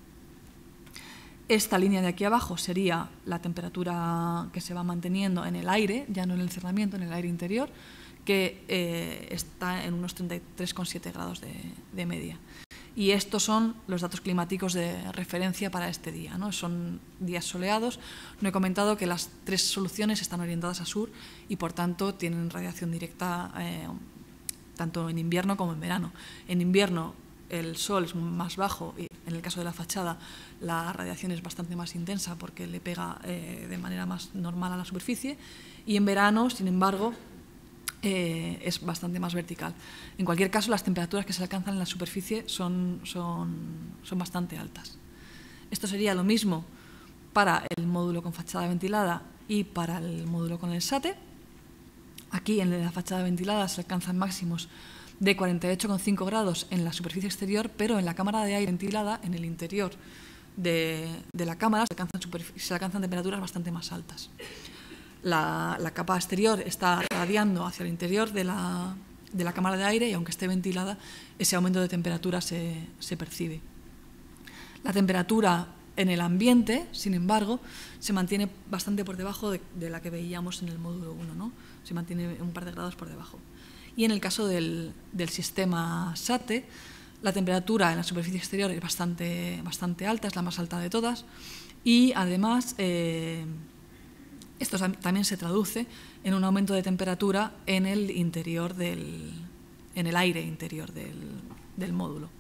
Esta línea de aquí abajo sería la temperatura que se va manteniendo en el aire, ya no en el cerramiento, en el aire interior, que está en unos 33,7 grados de media. Y estos son los datos climáticos de referencia para este día, ¿no? Son días soleados. No he comentado que las 3 soluciones están orientadas a sur y, por tanto, tienen radiación directa tanto en invierno como en verano. En invierno el sol es más bajo y, en el caso de la fachada, la radiación es bastante más intensa porque le pega de manera más normal a la superficie. Y en verano, sin embargo, es bastante más vertical. En cualquier caso, las temperaturas que se alcanzan en la superficie son bastante altas. Esto sería lo mismo para el módulo con fachada ventilada y para el módulo con el SATE. Aquí en la fachada ventilada se alcanzan máximos de 48,5 grados en la superficie exterior, pero en la cámara de aire ventilada, en el interior de la cámara, se alcanzan temperaturas bastante más altas. La capa exterior está radiando hacia el interior de la cámara de aire y, aunque esté ventilada, ese aumento de temperatura se percibe. La temperatura en el ambiente, sin embargo, se mantiene bastante por debajo de la que veíamos en el módulo 1, ¿no? Se mantiene un par de grados por debajo. Y en el caso del sistema SATE, la temperatura en la superficie exterior es bastante alta, es la más alta de todas, y además esto también se traduce en un aumento de temperatura en el interior en el aire interior del módulo.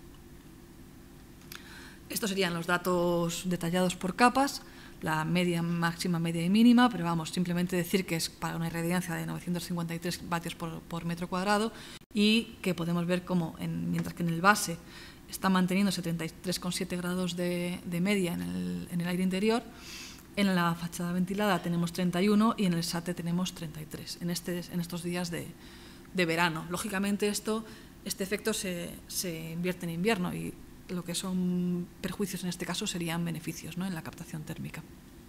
Estos serían los datos detallados por capas, la media, máxima, media y mínima, pero vamos, simplemente decir que es para una irradiancia de 953 vatios por metro cuadrado y que podemos ver cómo, mientras que en el base está manteniéndose 33,7 grados de media en el aire interior, en la fachada ventilada tenemos 31 y en el SATE tenemos 33, en estos días de verano. Lógicamente este efecto se invierte en invierno y lo que son perjuicios en este caso serían beneficios, ¿no?, en la captación térmica.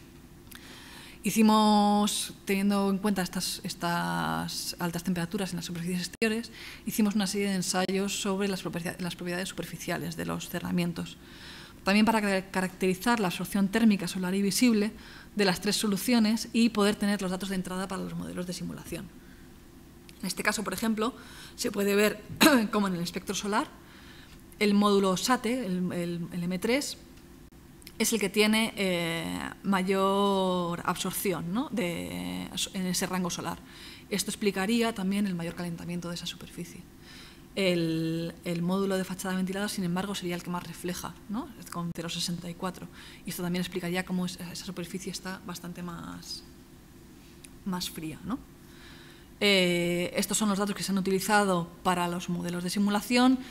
Teniendo en cuenta estas altas temperaturas en las superficies exteriores, hicimos una serie de ensayos sobre las propiedades superficiales de los cerramientos. También para caracterizar la absorción térmica solar y visible de las 3 soluciones y poder tener los datos de entrada para los modelos de simulación. En este caso, por ejemplo, se puede ver cómo en el espectro solar el módulo SATE, el M3, es el que tiene mayor absorción, ¿no?, en ese rango solar. Esto explicaría también el mayor calentamiento de esa superficie. El módulo de fachada ventilada, sin embargo, sería el que más refleja, ¿no?, con 0,64. Y esto también explicaría cómo esa superficie está bastante más fría, ¿no? Estos son los datos que se han utilizado para los modelos de simulación,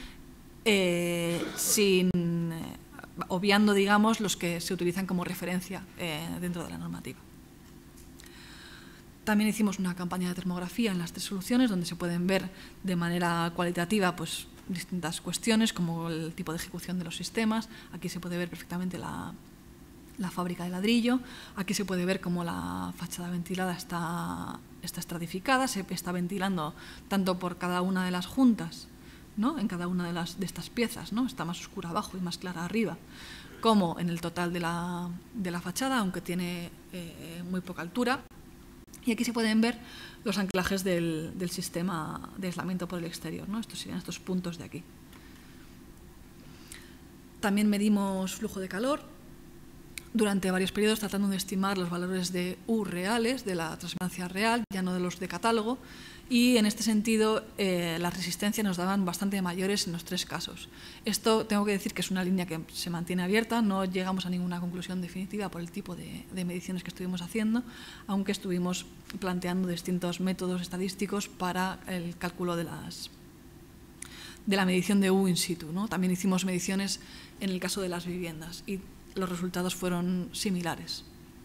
obviando, digamos, los que se utilizan como referencia dentro de la normativa. También hicimos una campaña de termografía en las 3 soluciones, donde se pueden ver de manera cualitativa pues, distintas cuestiones, como el tipo de ejecución de los sistemas. Aquí se puede ver perfectamente la fábrica de ladrillo. Aquí se puede ver cómo la fachada ventilada está estratificada, se está ventilando tanto por cada una de las juntas, ¿no? En cada una de estas piezas, ¿no? Está más oscura abajo y más clara arriba, como en el total de la fachada, aunque tiene muy poca altura. Y aquí se pueden ver los anclajes del sistema de aislamiento por el exterior, ¿no? Estos serían estos puntos de aquí. También medimos flujo de calor durante varios periodos, tratando de estimar los valores de U reales, de la transparencia real, ya no de los de catálogo, y en este sentido las resistencias nos daban bastante mayores en los 3 casos. Esto tengo que decir que es una línea que se mantiene abierta, no llegamos a ninguna conclusión definitiva por el tipo de mediciones que estuvimos haciendo, aunque estuvimos planteando distintos métodos estadísticos para el cálculo de la medición de U in situ, ¿no? También hicimos mediciones en el caso de las viviendas y los resultados fueron similares.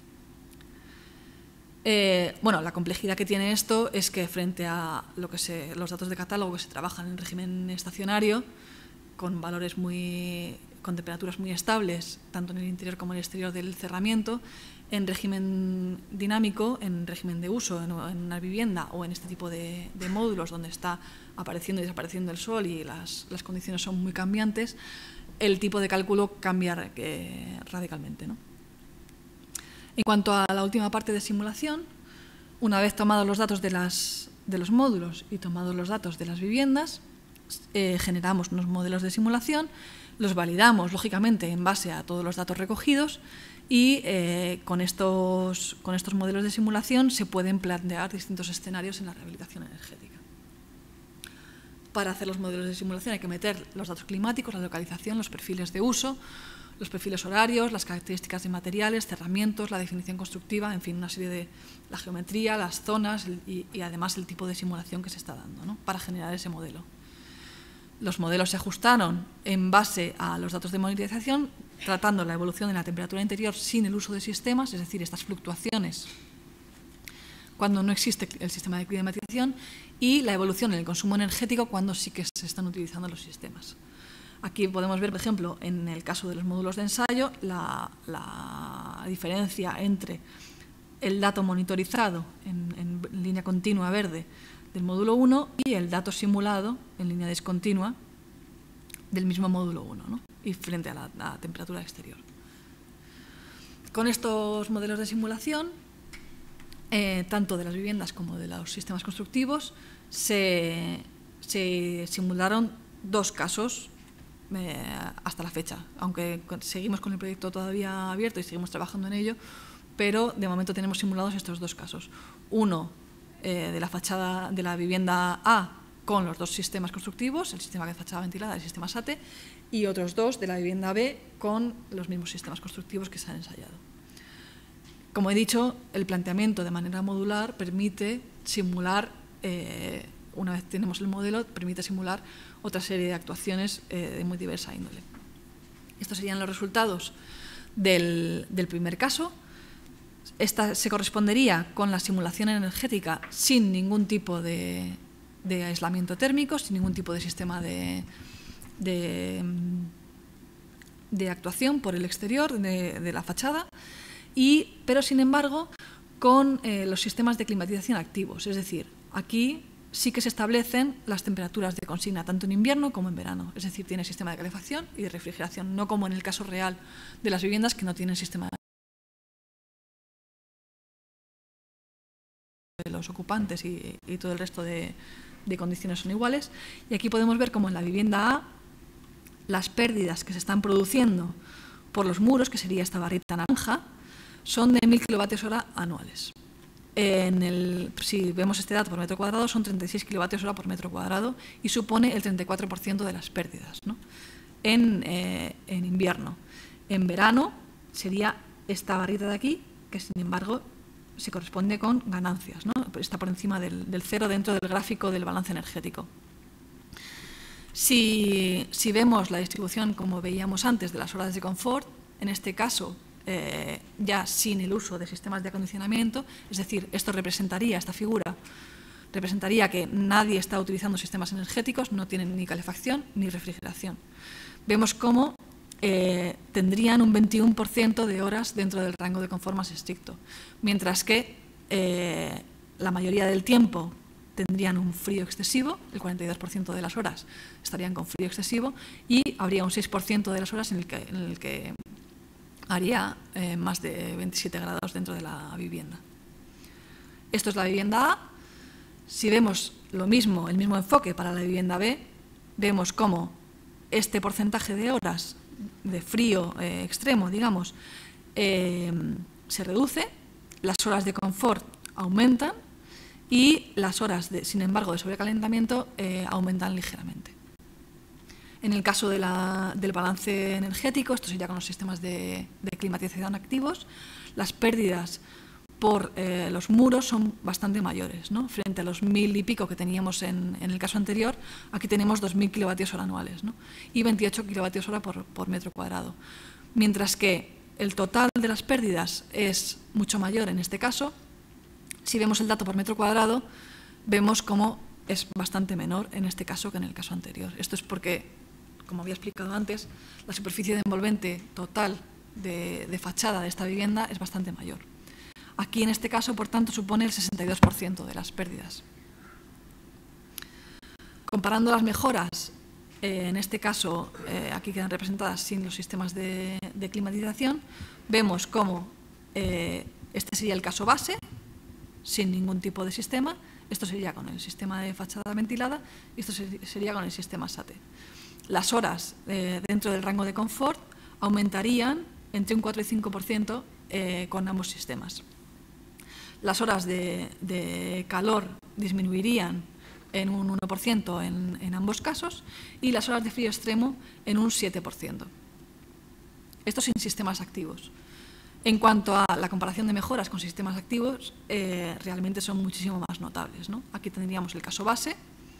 Bueno, la complejidad que tiene esto es que frente a los datos de catálogo que se trabajan en régimen estacionario, con temperaturas muy estables, tanto en el interior como en el exterior del cerramiento, en régimen dinámico, en régimen de uso, en una vivienda o en este tipo de módulos donde está apareciendo y desapareciendo el sol y las condiciones son muy cambiantes, el tipo de cálculo cambia radicalmente, ¿no? En cuanto a la última parte de simulación, una vez tomados los datos de los módulos y tomados los datos de las viviendas, generamos unos modelos de simulación, los validamos, lógicamente, en base a todos los datos recogidos y con estos modelos de simulación se pueden plantear distintos escenarios en la rehabilitación energética. Para hacer los modelos de simulación hay que meter los datos climáticos, la localización, los perfiles de uso, los perfiles horarios, las características de materiales, cerramientos, la definición constructiva, en fin, una serie de la geometría, las zonas y además el tipo de simulación que se está dando, ¿no? Para generar ese modelo. Los modelos se ajustaron en base a los datos de monitorización, tratando la evolución de la temperatura interior sin el uso de sistemas, es decir, estas fluctuaciones cuando no existe el sistema de climatización, y la evolución en el consumo energético cuando sí que se están utilizando los sistemas. Aquí podemos ver, por ejemplo, en el caso de los módulos de ensayo, la diferencia entre el dato monitorizado en línea continua verde del módulo 1 y el dato simulado en línea discontinua del mismo módulo 1, ¿no? Y frente a la temperatura exterior. Con estos modelos de simulación, tanto de las viviendas como de los sistemas constructivos, se simularon 2 casos hasta la fecha, aunque seguimos con el proyecto todavía abierto y seguimos trabajando en ello, pero de momento tenemos simulados estos 2 casos. Uno de la fachada de la vivienda A con los 2 sistemas constructivos, el sistema de fachada ventilada y el sistema SATE, y otros 2 de la vivienda B con los mismos sistemas constructivos que se han ensayado. Como he dicho, el planteamiento de manera modular permite simular, una vez tenemos el modelo, permite simular otra serie de actuaciones de muy diversa índole. Estos serían los resultados del primer caso. Esta se correspondería con la simulación energética sin ningún tipo de aislamiento térmico, sin ningún tipo de sistema de actuación por el exterior de la fachada, pero sin embargo con los sistemas de climatización activos. Es decir, aquí sí que se establecen las temperaturas de consigna, tanto en invierno como en verano. Es decir, tiene sistema de calefacción y de refrigeración, no como en el caso real de las viviendas que no tienen sistema de los ocupantes y todo el resto de condiciones son iguales. Y aquí podemos ver cómo en la vivienda A las pérdidas que se están produciendo por los muros, que sería esta barrita naranja, son de 1000 kWh anuales. Si vemos este dato por metro cuadrado, son 36 kWh por metro cuadrado y supone el 34% de las pérdidas, ¿no? En invierno. En verano sería esta barrita de aquí, que sin embargo se corresponde con ganancias, ¿no? está por encima del cero dentro del gráfico del balance energético. Si vemos la distribución, como veíamos antes, de las horas de confort, en este caso ya sin el uso de sistemas de acondicionamiento, es decir, esta figura representaría que nadie está utilizando sistemas energéticos, no tienen ni calefacción ni refrigeración. Vemos cómo tendrían un 21% de horas dentro del rango de confort más estricto, mientras que la mayoría del tiempo tendrían un frío excesivo, el 42% de las horas estarían con frío excesivo y habría un 6% de las horas en el que haría más de 27 grados dentro de la vivienda. Esto es la vivienda A. Si vemos lo mismo, el mismo enfoque para la vivienda B, vemos cómo este porcentaje de horas de frío extremo, digamos, se reduce, las horas de confort aumentan y las horas, sin embargo, de sobrecalentamiento aumentan ligeramente. En el caso del balance energético, esto sería con los sistemas de climatización activos, las pérdidas por los muros son bastante mayores, ¿no? Frente a los 1000 y pico que teníamos en el caso anterior, aquí tenemos 2000 kilovatios hora anuales, ¿no? Y 28 kilovatios hora por metro cuadrado. Mientras que el total de las pérdidas es mucho mayor en este caso, si vemos el dato por metro cuadrado, vemos cómo es bastante menor en este caso que en el caso anterior. Esto es porque, como había explicado antes, la superficie de envolvente total de fachada de esta vivienda es bastante mayor. Aquí, en este caso, por tanto, supone el 62% de las pérdidas. Comparando las mejoras, en este caso, aquí quedan representadas sin los sistemas de climatización, vemos cómo este sería el caso base, sin ningún tipo de sistema, esto sería con el sistema de fachada ventilada y esto sería con el sistema SATE. Las horas dentro del rango de confort aumentarían entre un 4 y 5% con ambos sistemas. Las horas de calor disminuirían en un 1% en ambos casos y las horas de frío extremo en un 7%. Esto sin sistemas activos. En cuanto a la comparación de mejoras con sistemas activos, realmente son muchísimo más notables, ¿no? Aquí tendríamos el caso base,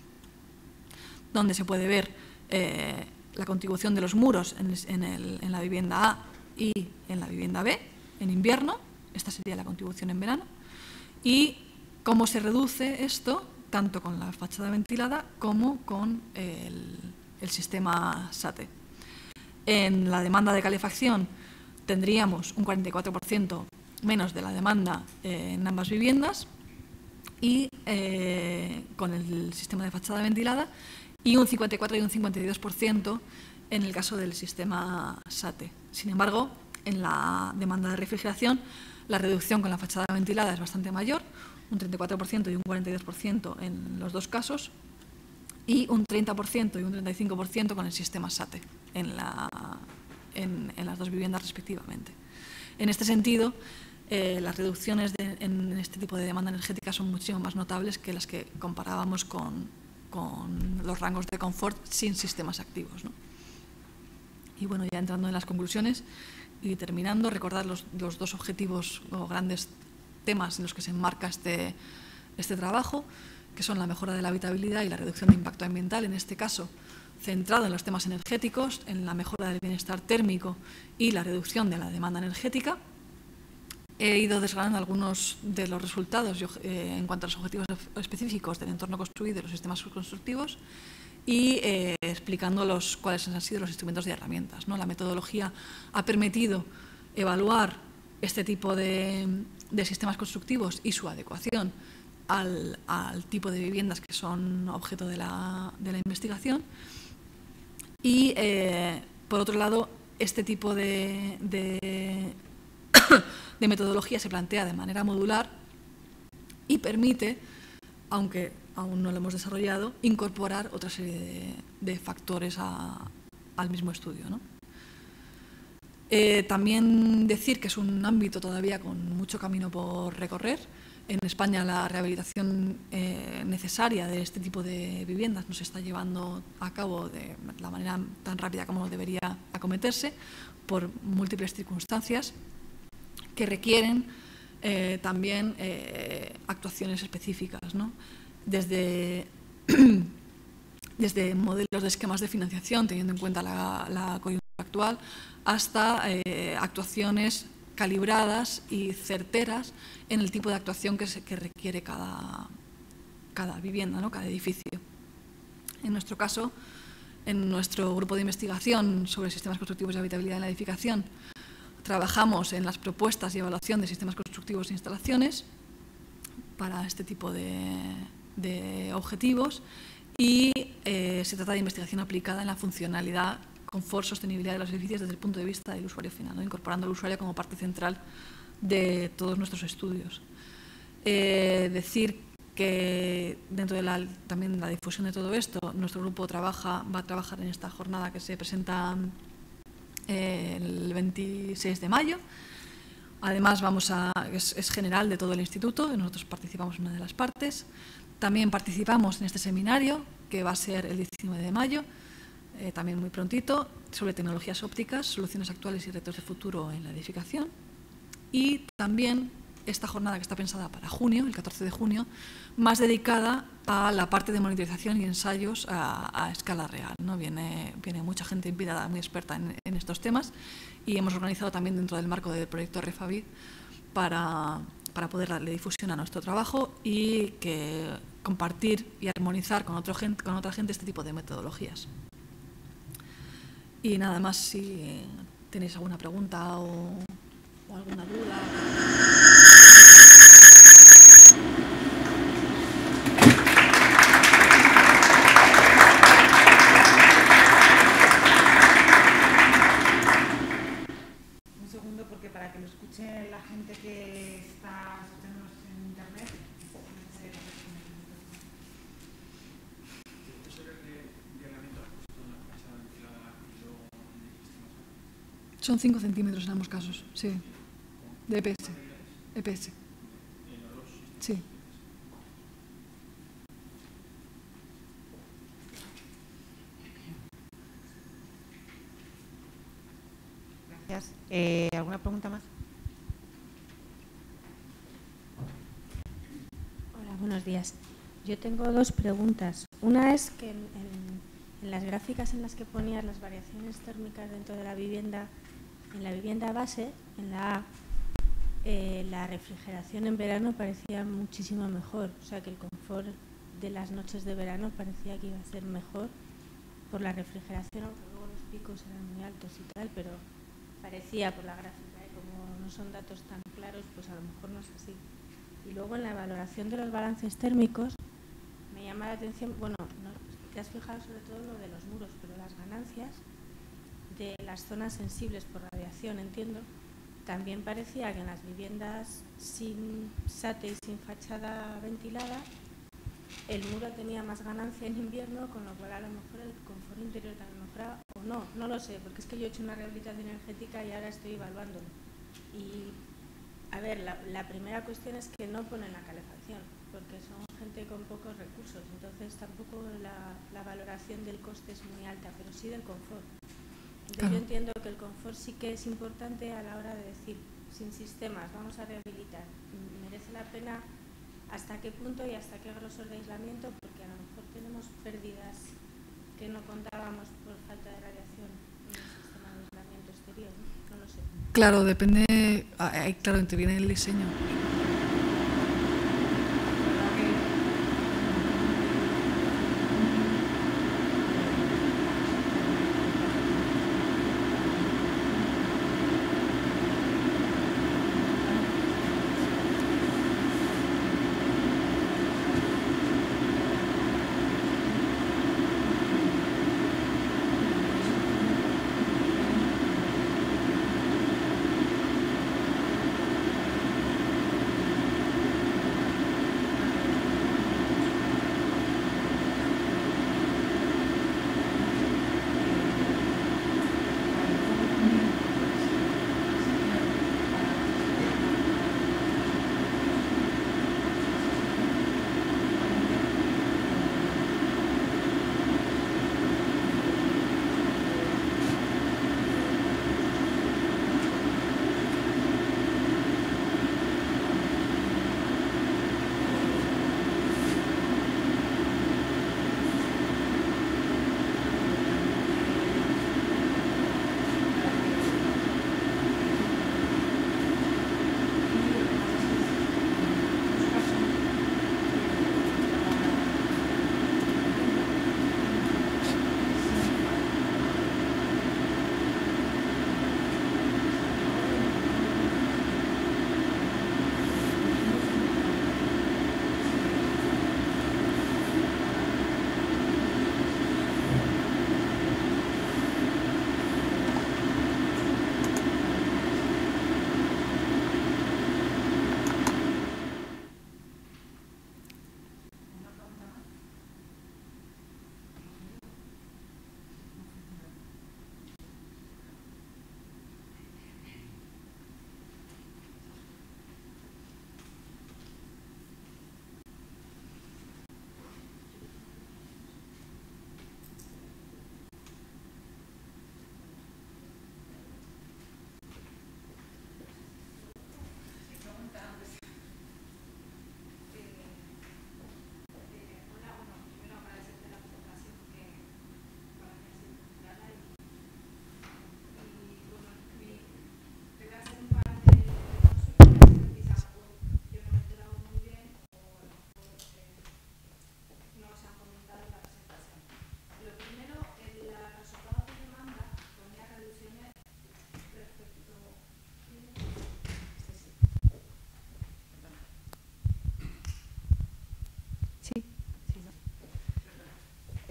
donde se puede ver la contribución de los muros en la vivienda A y en la vivienda B en invierno. Esta sería la contribución en verano. Y cómo se reduce esto, tanto con la fachada ventilada como con el sistema SATE. En la demanda de calefacción tendríamos un 44% menos de la demanda en ambas viviendas y con el sistema de fachada ventilada y un 54 y un 52% en el caso del sistema SATE. Sin embargo, en la demanda de refrigeración, la reducción con la fachada ventilada es bastante mayor, un 34% y un 42% en los dos casos, y un 30% y un 35% con el sistema SATE en las dos viviendas respectivamente. En este sentido, las reducciones en este tipo de demanda energética son muchísimo más notables que las que comparábamos con los rangos de confort sin sistemas activos, ¿no? Y bueno, ya entrando en las conclusiones y terminando, recordar los dos objetivos o grandes temas en los que se enmarca este trabajo, que son la mejora de la habitabilidad y la reducción de impacto ambiental, en este caso centrado en los temas energéticos, en la mejora del bienestar térmico y la reducción de la demanda energética. He ido desgranando algunos de los resultados en cuanto a los objetivos específicos del entorno construido y los sistemas constructivos y explicando cuáles han sido los instrumentos y herramientas, ¿no? La metodología ha permitido evaluar este tipo de sistemas constructivos y su adecuación al tipo de viviendas que son objeto de la investigación. Y, por otro lado, este tipo de metodología se plantea de manera modular y permite, aunque aún no lo hemos desarrollado, incorporar otra serie de factores al mismo estudio, ¿no? También decir que es un ámbito todavía con mucho camino por recorrer. En España la rehabilitación necesaria de este tipo de viviendas no se está llevando a cabo de la manera tan rápida como debería acometerse por múltiples circunstancias que requieren también actuaciones específicas, ¿no? Desde modelos de esquemas de financiación, teniendo en cuenta la coyuntura actual, hasta actuaciones calibradas y certeras en el tipo de actuación que requiere cada vivienda, ¿no? Cada edificio. En nuestro caso, en nuestro grupo de investigación sobre sistemas constructivos y habitabilidad en la edificación, trabajamos en las propuestas y evaluación de sistemas constructivos e instalaciones para este tipo de objetivos y se trata de investigación aplicada en la funcionalidad, confort, sostenibilidad de los edificios desde el punto de vista del usuario final, ¿no? Incorporando al usuario como parte central de todos nuestros estudios. Decir que dentro de también la difusión de todo esto, nuestro grupo va a trabajar en esta jornada que se presenta el 26 de mayo. Además, es general de todo el instituto, y nosotros participamos en una de las partes. También participamos en este seminario, que va a ser el 19 de mayo, también muy prontito, sobre tecnologías ópticas, soluciones actuales y retos de futuro en la edificación. Y también esta jornada que está pensada para junio, el 14 de junio, más dedicada a la parte de monitorización y ensayos a escala real, ¿no? Viene mucha gente invitada, muy experta en estos temas, y hemos organizado también dentro del marco del proyecto Refabid para poder darle difusión a nuestro trabajo y compartir y armonizar con otra gente este tipo de metodologías. Y nada más, si tenéis alguna pregunta o alguna duda. Un segundo, porque para que lo escuche la gente que está escuchándonos en internet. Son 5 centímetros en ambos casos, sí. De EPS. Sí. Gracias. ¿Alguna pregunta más? Hola, buenos días. Yo tengo dos preguntas. Una es que en las gráficas en las que ponías las variaciones térmicas dentro de la vivienda, en la vivienda base, en la A, la refrigeración en verano parecía muchísimo mejor. O sea, que el confort de las noches de verano parecía que iba a ser mejor por la refrigeración, aunque luego los picos eran muy altos y tal, pero parecía por la gráfica, y como no son datos tan claros, pues a lo mejor no es así. Y luego en la valoración de los balances térmicos me llama la atención, bueno, no, te has fijado sobre todo en lo de los muros, pero las ganancias de las zonas sensibles por radiación, entiendo, también parecía que en las viviendas sin SATE y sin fachada ventilada el muro tenía más ganancia en invierno, con lo cual a lo mejor el confort interior también mejoraba, o no lo sé, porque es que yo he hecho una rehabilitación energética y ahora estoy evaluándolo. Y, a ver, la primera cuestión es que no ponen la calefacción, porque son gente con pocos recursos, entonces tampoco la valoración del coste es muy alta, pero sí del confort. Entonces yo entiendo que el confort sí que es importante a la hora de decir, sin sistemas, vamos a rehabilitar, merece la pena hasta qué punto y hasta qué grosor de aislamiento, porque a lo mejor tenemos pérdidas que no contábamos por falta de radiación en el sistema de aislamiento exterior, no lo sé. Claro, depende, claro, interviene el diseño.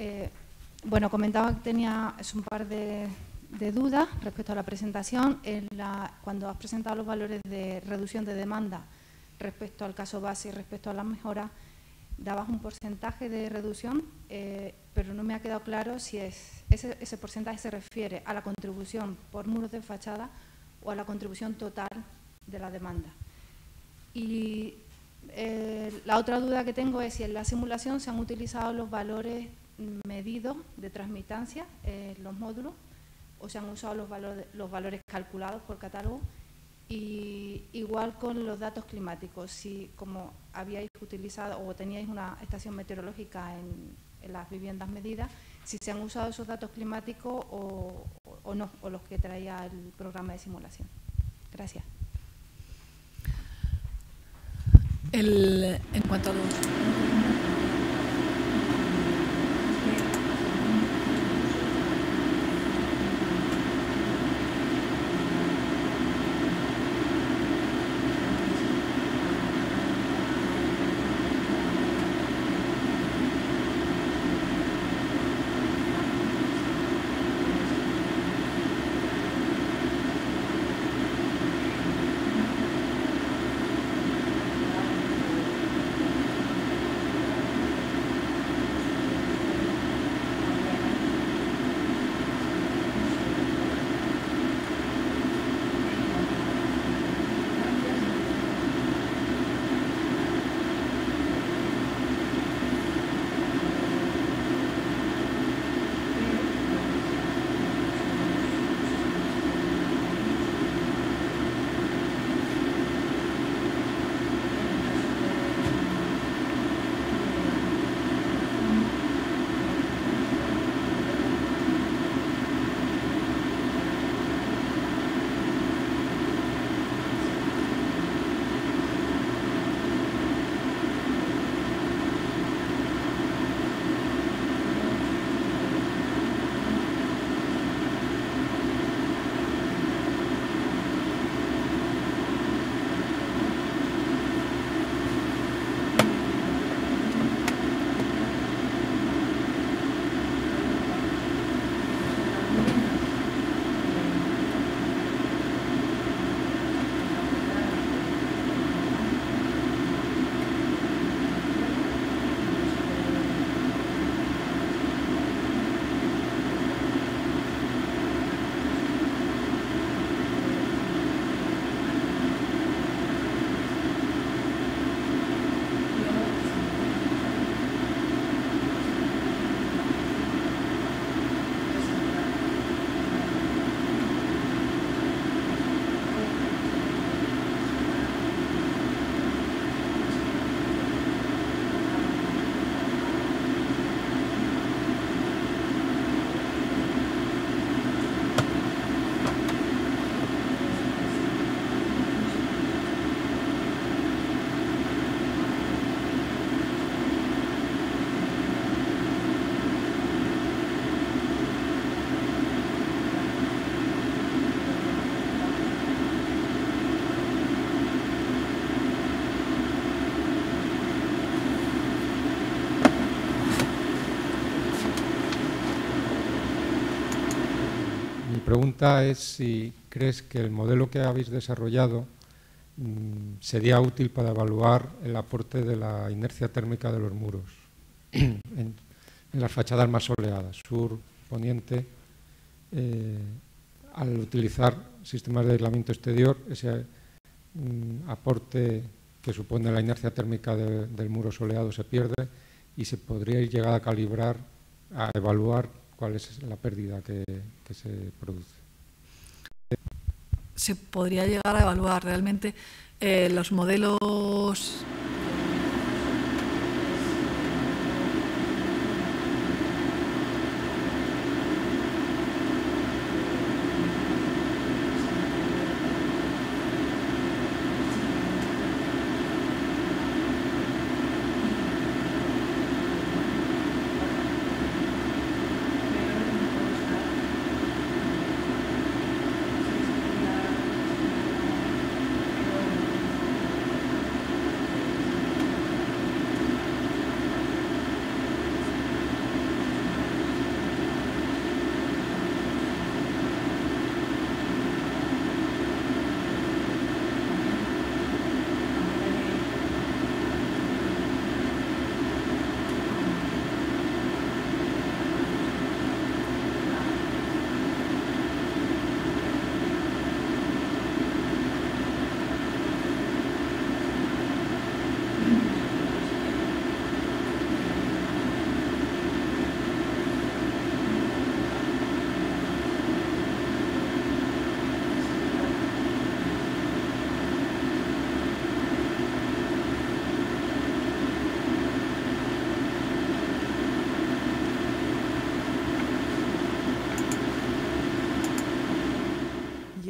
Bueno, comentaba que tenía un par de dudas respecto a la presentación. Cuando has presentado los valores de reducción de demanda respecto al caso base y respecto a las mejoras, dabas un porcentaje de reducción, pero no me ha quedado claro si ese porcentaje se refiere a la contribución por muros de fachada o a la contribución total de la demanda. Y la otra duda que tengo es si en la simulación se han utilizado los valores medidos de transmitancia en los módulos o se han usado los valores calculados por catálogo, y igual con los datos climáticos, si como habíais utilizado o teníais una estación meteorológica en las viviendas medidas, si se han usado esos datos climáticos o no, o los que traía el programa de simulación. Gracias. En cuanto a los... Mi pregunta es si crees que el modelo que habéis desarrollado sería útil para evaluar el aporte de la inercia térmica de los muros en las fachadas más soleadas, sur, poniente, al utilizar sistemas de aislamiento exterior, ese aporte que supone la inercia térmica del muro soleado se pierde, y se podría llegar a calibrar, a evaluar cuál es la pérdida que se produce. Se podría llegar a evaluar realmente los modelos.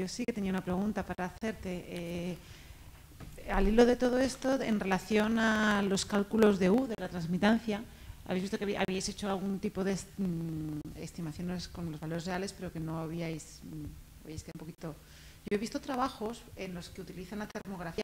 yo sí que tenía una pregunta para hacerte. Al hilo de todo esto, en relación a los cálculos de U, de la transmitancia, habéis visto que habíais hecho algún tipo de estimaciones con los valores reales, pero que no habíais que un poquito. Yo he visto trabajos en los que utilizan la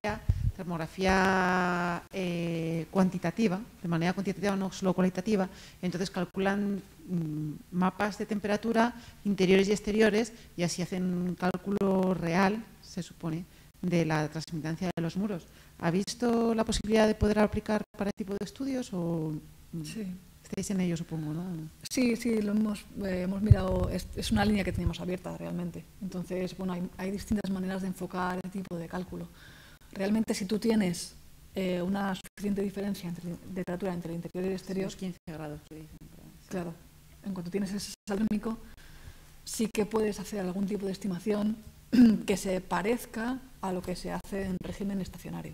termografía cuantitativa, de manera cuantitativa, no solo cualitativa, entonces calculan mapas de temperatura interiores y exteriores y así hacen un cálculo real, se supone, de la transmitancia de los muros. ¿Ha visto la posibilidad de poder aplicar para este tipo de estudios o Sí. estáis en ello, supongo, ¿no? Sí, lo hemos mirado, es una línea que tenemos abierta realmente. Entonces, bueno, hay distintas maneras de enfocar este tipo de cálculo. Realmente, si tú tienes una suficiente diferencia de temperatura entre el interior y el exterior, Los 15 grados que dicen. claro, en cuanto tienes ese saldo térmico, sí que puedes hacer algún tipo de estimación que se parezca a lo que se hace en régimen estacionario.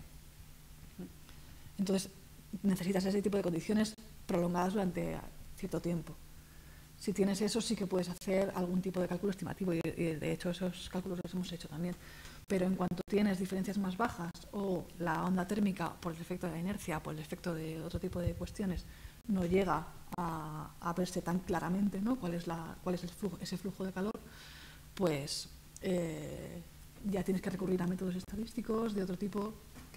Entonces, necesitas ese tipo de condiciones prolongadas durante cierto tiempo. Si tienes eso, sí que puedes hacer algún tipo de cálculo estimativo y de hecho esos cálculos los hemos hecho también. Pero en cuanto tienes diferencias más bajas o la onda térmica por el efecto de la inercia, por el efecto de otro tipo de cuestiones, no llega a verse tan claramente, ¿no? cuál es ese flujo de calor, pues ya tienes que recurrir a métodos estadísticos de otro tipo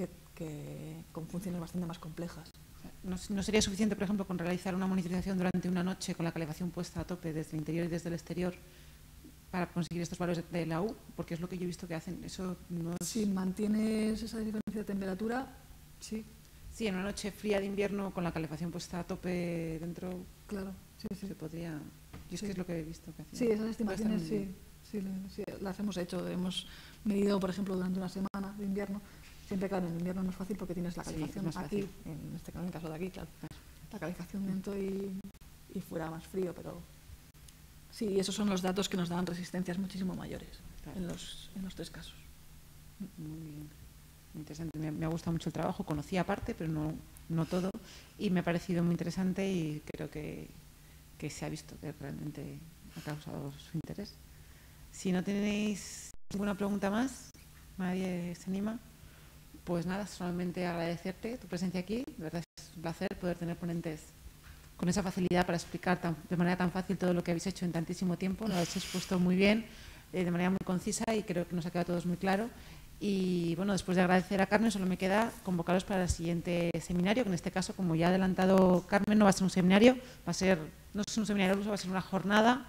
con funciones bastante más complejas. ¿No sería suficiente, por ejemplo, con realizar una monitorización durante una noche con la calefacción puesta a tope desde el interior y desde el exterior para conseguir estos valores de la U? Porque es lo que yo he visto que hacen. Eso no es... Si mantienes esa diferencia de temperatura, sí. Sí, en una noche fría de invierno con la calefacción puesta a tope dentro, Claro, sí. se podría... Yo es que es lo que he visto que hacían. Sí, esas estimaciones sí, las hemos hecho. Hemos medido, por ejemplo, durante una semana de invierno. Siempre, claro, en invierno no es fácil porque tienes la calefacción aquí, en el caso de aquí, claro, la calefacción dentro y fuera más frío, pero sí, esos son los datos que nos dan resistencias muchísimo mayores en los tres casos. Muy bien, interesante. Me ha gustado mucho el trabajo, conocía parte, pero no todo, y me ha parecido muy interesante y creo que se ha visto que realmente ha causado su interés. Si no tenéis ninguna pregunta más, nadie se anima. Pues nada, solamente agradecerte tu presencia aquí. De verdad es un placer poder tener ponentes con esa facilidad para explicar de manera tan fácil todo lo que habéis hecho en tantísimo tiempo. Lo habéis expuesto muy bien, de manera muy concisa y creo que nos ha quedado a todos muy claro. Y bueno, después de agradecer a Carmen, solo me queda convocaros para el siguiente seminario, que en este caso, como ya ha adelantado Carmen, no va a ser un seminario, no es un seminario, va a ser una jornada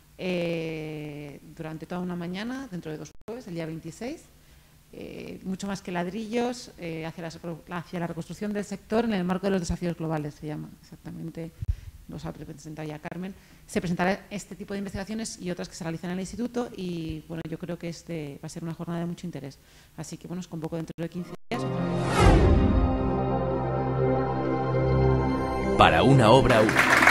durante toda una mañana, dentro de 2 jueves, el día 26. Mucho más que ladrillos, hacia la reconstrucción del sector en el marco de los desafíos globales, se llama exactamente, nos ha presentado ya Carmen. Se presentará este tipo de investigaciones y otras que se realizan en el instituto y bueno, yo creo que va a ser una jornada de mucho interés. Así que bueno, os convoco dentro de 15 días. Para una obra útil.